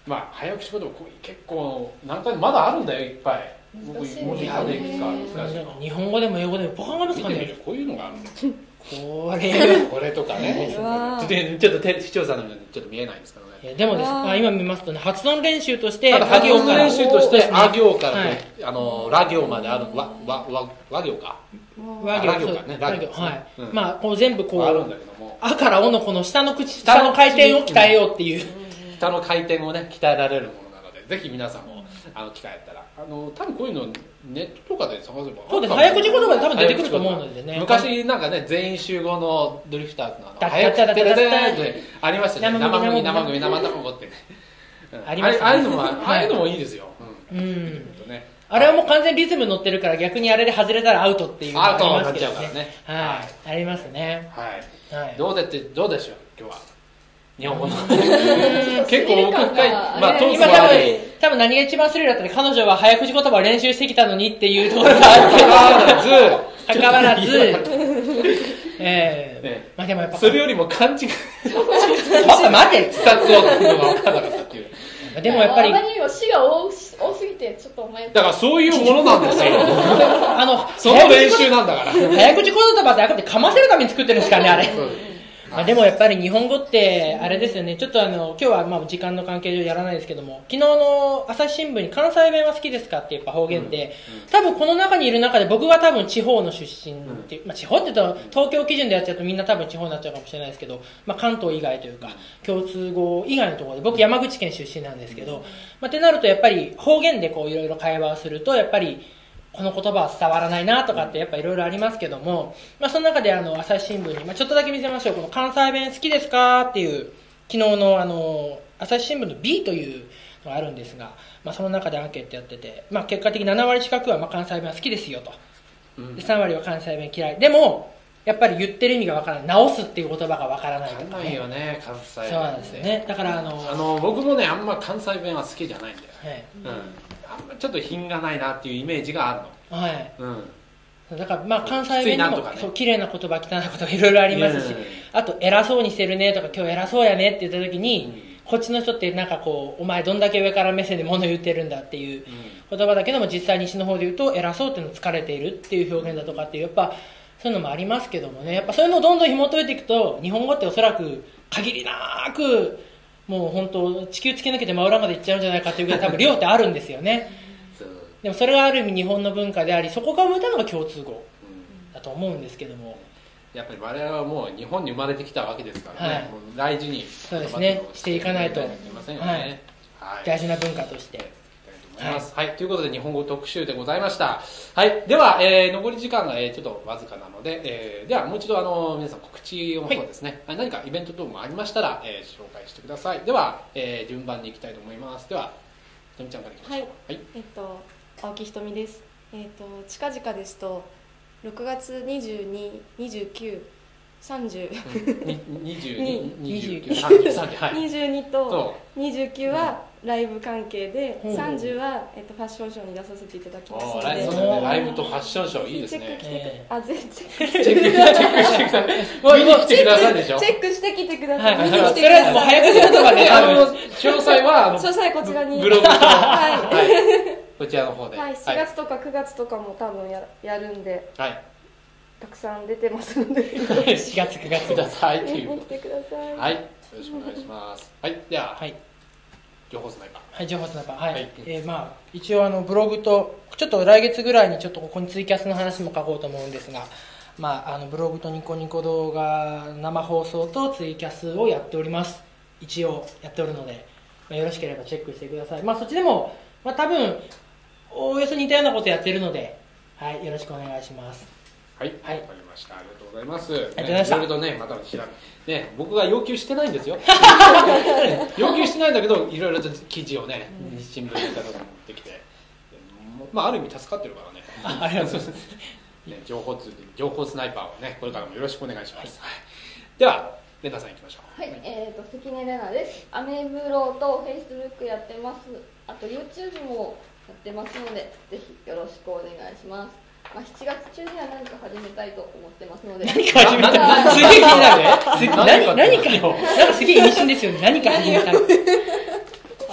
まあ早口言葉結構何回まだあるんだよいっぱい。僕難しい文字がでいくつか難しいの。 日本語でも英語でもバカがますかね。 こういうのがあるの。 これこれとかね。 うわーちょっと手視聴者の皆さんちょっと見えないんですけどね。 いやでもです、 うわーあ今見ますとね、発音練習としてただ発音練習としてあ行からはいあのラ行まであるわわわ和行か。 和行、そうラ行かねララ行行はい、 うんまあこう全部こあるんうだけども。 あからおのこの下の口下の下の回転を鍛えようっていう、 下の回転をね鍛えられるものなので、ぜひ皆さんもあの機会あったら、あの多分こういうのネットとかで探せばそうです、早口言葉で多分出てくると思うのでね。 昔なんかね全員集合のドリフターズのあのダッ早口ダッダッダッダッダッってありましたね。 生麦生麦生麦生麦生卵ってね。うんありますねああいうのもはいああいうのもいいですよ。うん。 うんほんとね。 あれはもう完全にリズム乗ってるから逆にあれで外れたらアウトっていうのがありますけどアウトになっちゃうからねはい、ありますね。 はい。 はい。 どうでってどうでしょう今日は。日本語の結結構奥深い。まあトーク今多分もあり。 多分何が一番スリルだったって彼女は早口言葉を練習してきたのにっていうところがあって関わらずええねまあでもやっぱそれよりも漢字が待って待って視察をっていうのが分からなかったっていう。 でもやっぱりあまりにも死が多す多すぎてちょっとお前だからそういうものなんですよ。 あのその練習なんだから。 早口言葉ってあくまでかませるために作ってるんですからねあれ。 うんまあ、でもやっぱり日本語ってあれですよね、ちょっとあの今日はまあ時間の関係上やらないですけども、昨日の朝日新聞に関西弁は好きですかってやっぱ方言で、 うんうん多分この中にいる中で僕は多分地方の出身っていう、まあ、地方って言うと東京基準でやっちゃうとみんな多分地方になっちゃうかもしれないですけど、まあ、関東以外というか共通語以外のところで僕山口県出身なんですけど、まあ、ってなるとやっぱり方言でこういろいろ会話をするとやっぱりこの言葉は伝わらないなとかってやっぱいろいろありますけども、まあ、その中であの朝日新聞に、まあ、ちょっとだけ見せましょう。この関西弁好きですかっていう昨日のあの朝日新聞の B というのがあるんですが、まあ、その中でアンケートやってて、まあ、結果的になな割近くはまあ関西弁は好きですよと、でさん割は関西弁嫌いでもやっぱり言ってる意味がわからない、直すっていう言葉がわからないとか、 分かんないよね関西弁。 そうなんですよね。だからあのあの僕もねあんま関西弁は好きじゃないんだよ。 はいうん。あんまちょっと品がないなっていうイメージがあるはいの。うん。 だからまあ関西弁にもついなんとかねそう綺麗な言葉汚い言葉いろいろありますし、 うんあと偉そうにしてるねとか今日偉そうやねって言った時に、こっちの人ってなんかこうお前どんだけ上から目線で物言ってるんだっていう言葉だけども、実際西の方で言うと偉そうっていうの疲れているっていう表現だとかっていうやっぱそういうのもありますけどもね、やっぱそういうのをどんどん紐解いていくと日本語っておそらく限りなくもう本当地球突き抜けて真裏まで行っちゃうんじゃないかっていうぐらい多分量ってあるんですよね。 そうでもそれがある意味日本の文化であり、そこが生まれたのが共通語うんだと思うんですけども、 やっぱり我々はもう日本に生まれてきたわけですからね、 はいもう大事にそうですねしていかないといけませんよね。 はいはい大事な文化として。 と思います。はい、はい、ということで日本語特集でございました。はい、では、えー、残り時間が、えー、ちょっとわずかなので、えー、ではもう一度あの皆さん告知の方ですね、はい、何かイベント等もありましたら、えー、紹介してください。では、えー、順番に行きたいと思います。では、ひとみちゃんからいきましょう。 はいはい、 えっと青木ひとみです。えっと近々ですとろくがつにじゅうに、にじゅうく、さんじゅう、 にじゅうに、にじゅうきゅう、 にさんじゅう、さんじゅう、はい。 にじゅうにとそうにじゅうきゅうはライブ関係で、 うんさんじゅうは、えっと、ファッションショーに出させていただきますので、 おーライブ、ね、ライブとファッションショーいいですねチェック。してえあぜチェックチェック、チェックしてください。見に来てくださいでしょ。 チェックしてきてください。 はい、 見に来てくとりあえずもうださい。 早口言葉でで、 多あの、 分詳細は、あの詳細こちらに。 ブログと、 ははい、こちらの方で。 はい、しがつとかくがつとかも多分ややるんで、 はい。 たくさん出てますので、 しがつくがつくださいっていう見に来てください。 はい。よろしくお願いします。はい。では、 はい情報スナイパー。 はい、情報つながはい、 はいえーまあ一応あのブログとちょっと来月ぐらいにちょっとここにツイキャスの話も書こうと思うんですが、まああのブログとニコニコ動画生放送とツイキャスをやっております。一応やっておるので、まあ、よろしければチェックしてください。まあそっちでもまあ多分おおよそ似たようなことやってるので、はい、よろしくお願いします。 はい。わ、 はいかりました。ありがとうございます。 ありがとうございましたね、いろいろとね、また調べ、ね、僕が要求してないんですよ。要求してないんだけど、いろいろと記事をね、日新聞ネタとか持ってきて、まあある意味助かってるからね。 あありがとうございます。 ね、情報通情報スナイパーをね、これからもよろしくお願いします。はい、では、レナさん行きましょう。 はい、えーと関根玲奈です。アメブロとフェイスブックやってます。あと YouTube もやってますので、ぜひよろしくお願いします。まあ、しちがつ中には何か始めたいと思ってますので。 何か始めたすげえ気になるね。す何何かなんかすげえ意味深ですよね。何か始めたい。 そ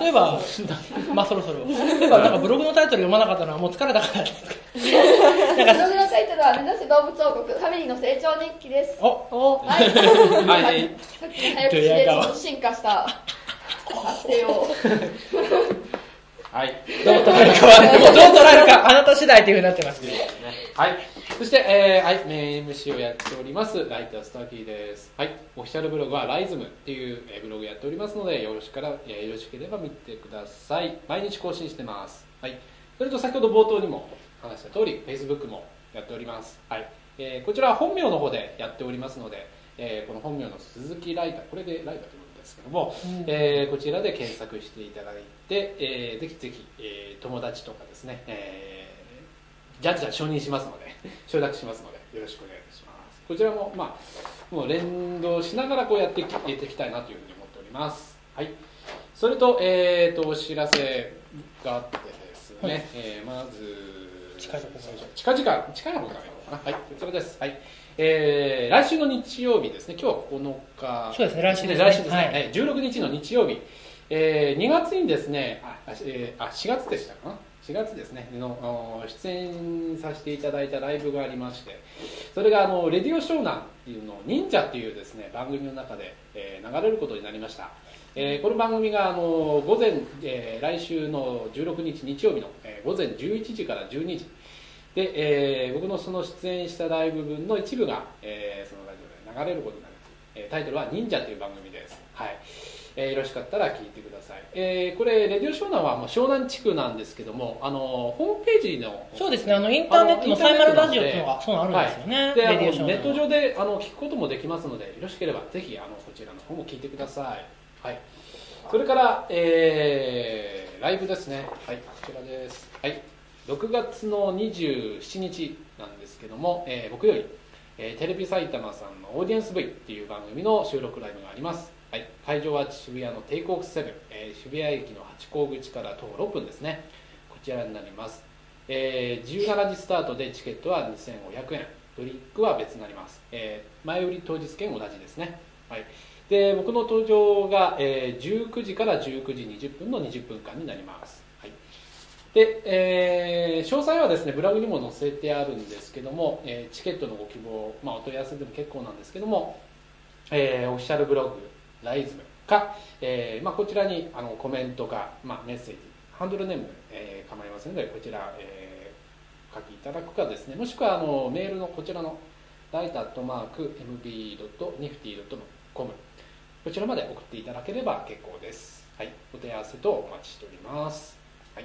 そういえばまあそろそろそういえばなんかブログのタイトル読まなかったのはもう疲れたからですかブログのタイトルは目指せ動物王国ファミリーの成長日記です。 おおはいはいさっきの早口でちょっと進化した発声をはい、 どう捉えるかはもうどう捉えるかあなた次第というふうになってますけど、 はい、そして、えーはい、メイン エムシー をやっておりますライタースターキーです。はい、オフィシャルブログはライズムっていうえーブログやっておりますので、よろしから、えーよろしければ見てください。毎日更新してます。はい、それと先ほど冒頭にも話した通り Facebook もやっております。はい、えーこちらは本名の方でやっておりますので、えーこの本名の鈴木ライター、これでライターということですけども、 うんえーこちらで検索していただいて、えーぜひぜひ、えー友達とかですね、えーじゃんじゃん承認しますので承諾しますのでよろしくお願いします。こちらもまあもう連動しながらこうやっていっていきたいなというふうに思っております。はい、それと、えー、とお知らせがあってですね、 はいえーまず近いとこ近々近い方がいいのかな。はい、こちらです。はい、えー来週の日曜日ですね、今日はここのか、 そうですね、来週ですね、 来週ですね、 はいえーじゅうろくにちの日曜日、えーにがつにですね、あ、えーあしがつでしたかな、しがつですねの出演させていただいたライブがありまして、それがあのレディオ湘南っていうの忍者っていうですね番組の中で、えー流れることになりました。えーこの番組があの午前、えー来週のじゅうろくにち日曜日の、えー午前じゅういちじからじゅうにじで、えー僕のその出演したライブ分の一部が、えーそのラジオで流れることになる、えータイトルは忍者という番組です。はい、えーよろしかったら聞いてください。えーこれレディオ湘南はもう湘南地区なんですけども、あのホームページのそうですね、あのインターネットのサイマルラジオっていうのがそうなのあるんですよね、 はい、であのレディオショーのネット上であの聞くこともできますので、よろしければぜひあのこちらの方も聞いてください。はい、それから、えーライブですね。はい、こちらです。はい、ろくがつのにじゅうしちにちなんですけども、えー僕より、えーテレビ埼玉さんのオーディエンス V っていう番組の収録ライブがあります。はい、会場は渋谷のテイクオフセブン、えー渋谷駅の八甲口から徒歩ろっぷんですね。こちらになります。えーじゅうしちじスタートでチケットはにせんごひゃくえん、ドリンクは別になります。えー前売り当日券同じですね。はい、で僕の登場が、えーじゅうくじからじゅうくじにじゅっぷんのにじゅっぷんかんになります。はい、で、えー詳細はですねブログにも載せてあるんですけども、えーチケットのご希望、まあ、お問い合わせでも結構なんですけども、えーオフィシャルブログライズムか、えーまあ、こちらにあのコメントか、まあ、メッセージハンドルネーム、えー構いませんのでこちら、えー書きいただくかですね、もしくはあのメールのこちらのライトアットマーク エムビードットニフティドットコム こちらまで送っていただければ結構です。はい、お問い合わせとお待ちしております。はい、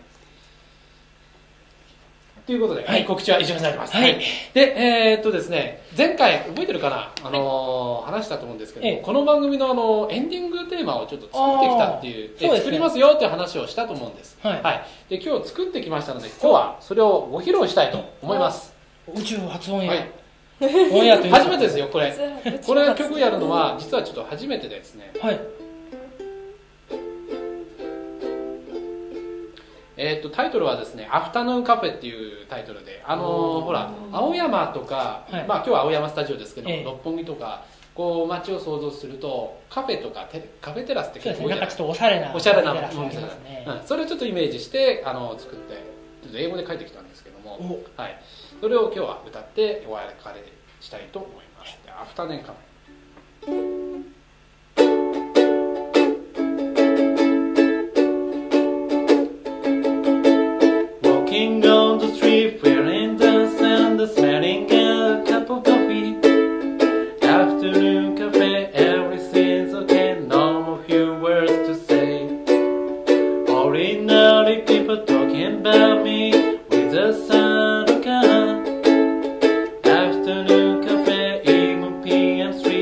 ということで、はい、告知は以上になります。 はい、 で、えーっとですね、前回覚えてるかな、あのー話したと思うんですけど、 ええこの番組のあのエンディングテーマをちょっと作ってきたっていう、 あーそうですね作りますよっていう話をしたと思うんです。 はいで今日作ってきましたので、今日はそれをご披露したいと思います。 宇宙初オンエア、 はい、 オンエアという初めてですよこれ。 初これ曲やるのは実はちょっと初めてですね。 はい、 えー、とタイトルはですね「アフタヌーンカフェ」っていうタイトルで、あのーほら青山とか、 はいまあ今日は青山スタジオですけど、 ええ六本木とかこう街を想像するとカフェとかテカフェテラスってそうですね、 結構多いじゃないなんかちょっとおしゃれなおしゃれなテラスものありますね、 うん、それをちょっとイメージしてあの作ってちょっと英語で書いてきたんですけども、 おはい、それを今日は歌ってお別れしたいと思います。でアフタヌーンカフェ。Walking on the street, wearing the sand, smelling a cup of coffee. Afternoon cafe, everything's okay, no few words to say. Ordinary people talking about me with the sun of car. Afternoon cafe, even P M Street.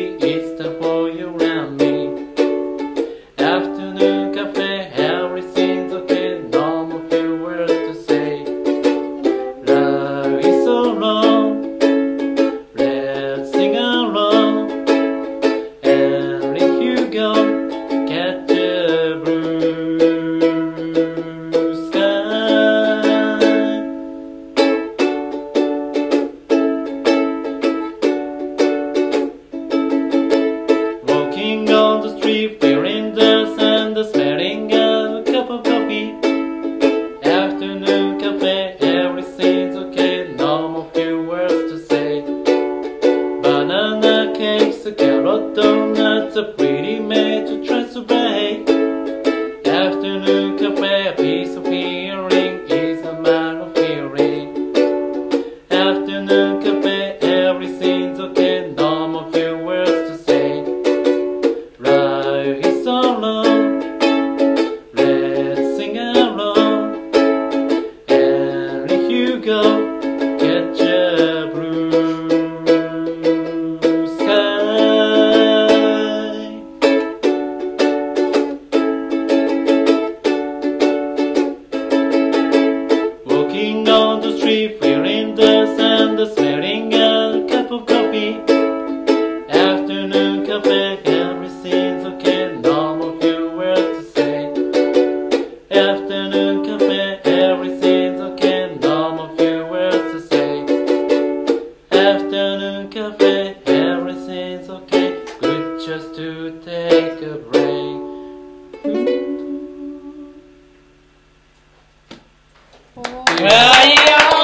donuts, a pretty maid to translate. Afternoon cafe, a piece of hearing is a matter of hearing. Afternoon cafe, everything's okay, no more few words to say. Life is so long, let's sing along. And if you go, catch a blue sky. Walking on the street, feeling the sand, smelling a cup of coffee. Afternoon cafe, everything's okay, no more few words to say. Afternoon cafe, everything's okay, no more few words to say. Afternoon cafe, everything's okay, good just to take a break. ああいいよ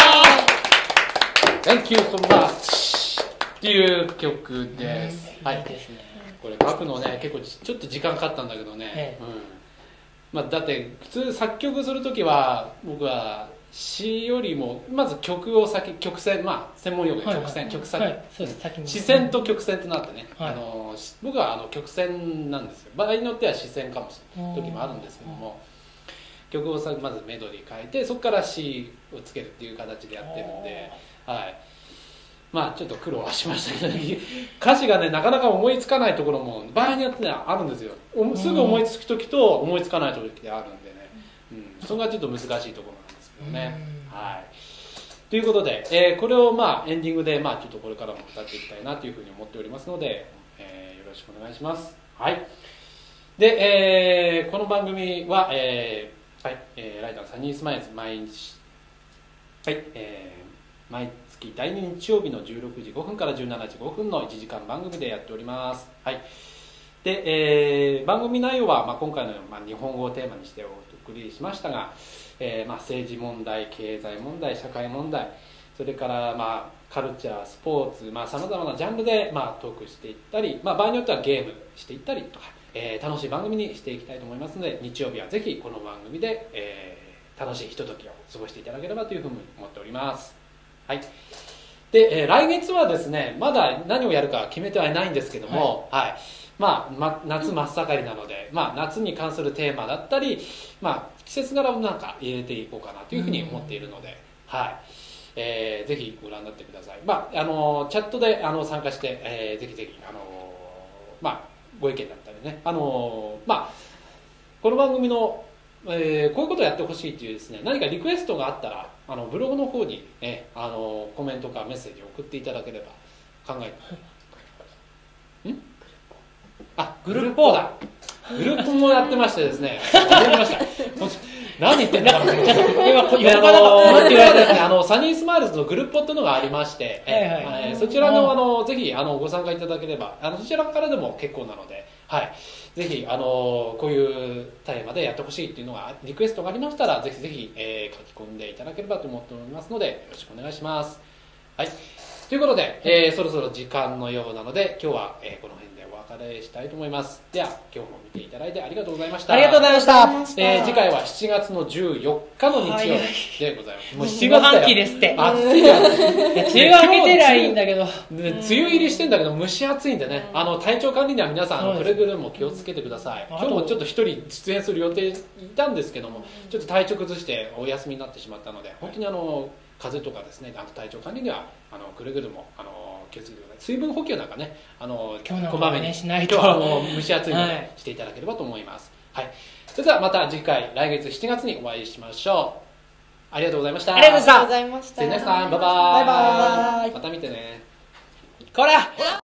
Thank you so much っていう曲です。はいいいですね。 これ書くのね結構ちょっと時間かかったんだけどね、 ええうんまあ、だって普通作曲するときは僕は詩よりもまず曲を先曲線まあ専門用語で曲線、曲線、 はい、そうです。先に視線と曲線となってね、 はいあのし僕はあの曲線なんですよ。場合によっては視線かもしれない時もあるんですけども、曲をさまずメロディー書いてそこから詩をつけるっていう形でやってるんで、はい、まあちょっと苦労はしましたけど歌詞がねなかなか思いつかないところも場合によってはあるんですよ。おすぐ思いつく時と思いつかない時であるんでね、うん、そこがちょっと難しいところなんですけどね、はいということで、えーこれをまあエンディングでまあちょっとこれからも歌っていきたいなというふうに思っておりますので、えーよろしくお願いします。はいで、えーこの番組は、えーはいえーライターサニースマイルズ毎日、はいえー毎月だいに日曜日のじゅうろくじごふんからじゅうしちじごふんのいちじかん番組でやっております。はいでえー番組内容は、まあ、今回のように、まあ、日本語をテーマにしてお送りしましたが、えーまあ、政治問題、経済問題、社会問題、それから、まあ、カルチャー、スポーツさまざ、まなジャンルで、まあ、トークしていったり、まあ、場合によってはゲームしていったりとか、えー楽しい番組にしていきたいと思いますので、日曜日はぜひこの番組で、えー楽しいひとときを過ごしていただければというふうに思っております。はいで、えー来月はですねまだ何をやるか決めてはいないんですけども、はいはいまあ、ま夏真っ盛りなので、まあ、夏に関するテーマだったり、まあ、季節柄をなんか入れていこうかなというふうに思っているので、はいえーぜひご覧になってください。まあ、あのチャットであの参加して、えーぜひぜひあの、まあ、ご意見だったりね、あのまあ、この番組のえーこういうことをやってほしいというですね何かリクエストがあったらあのブログの方に、えーあのコメントかメッセージを送っていただければ考えてんあグループポーだグループもやってましてですね驚きました何言ってんだろうね今これあのなんて言われたですねあのサニースマイルズのグループポっていうのがありまして、 はいはいえーそちらのあのぜひあのご参加いただければあのそちらからでも結構なので、はい、ぜひあのこういうテーマでやってほしいっていうのがリクエストがありましたらぜひぜひ、えー書き込んでいただければと思っておりますのでよろしくお願いします。はい、ということで、えーそろそろ時間のようなので今日は、えーこの辺でお別れしたいと思います。では今日も見ていただいてありがとうございました。 ありがとうございました。 えー次回はしちがつのじゅうよっかの日曜日でございます。もう下半期ですって暑いよ。 いや梅雨明けてりゃいいんだけどね梅雨入りしてんだけど蒸し暑いんでね、あの体調管理には皆さんあのくそうですれぐれも気をつけてください。 あ今日もちょっと一人出演する予定いたんですけどもちょっと体調崩してお休みになってしまったので本当にあの風邪とかですねあの体調管理にはあのくれぐれもあの気をつけてください。水分補給なんかねあの今日なんかはねこまめにしないと今日はもう蒸し暑いので、 はいしていただければと思います。はいそれではまた次回来月しちがつにお会いしましょう。ありがとうございました。 ありがとうございましたありがとうございました。 See you next time. Bye bye. バイバイまた見てね。 こら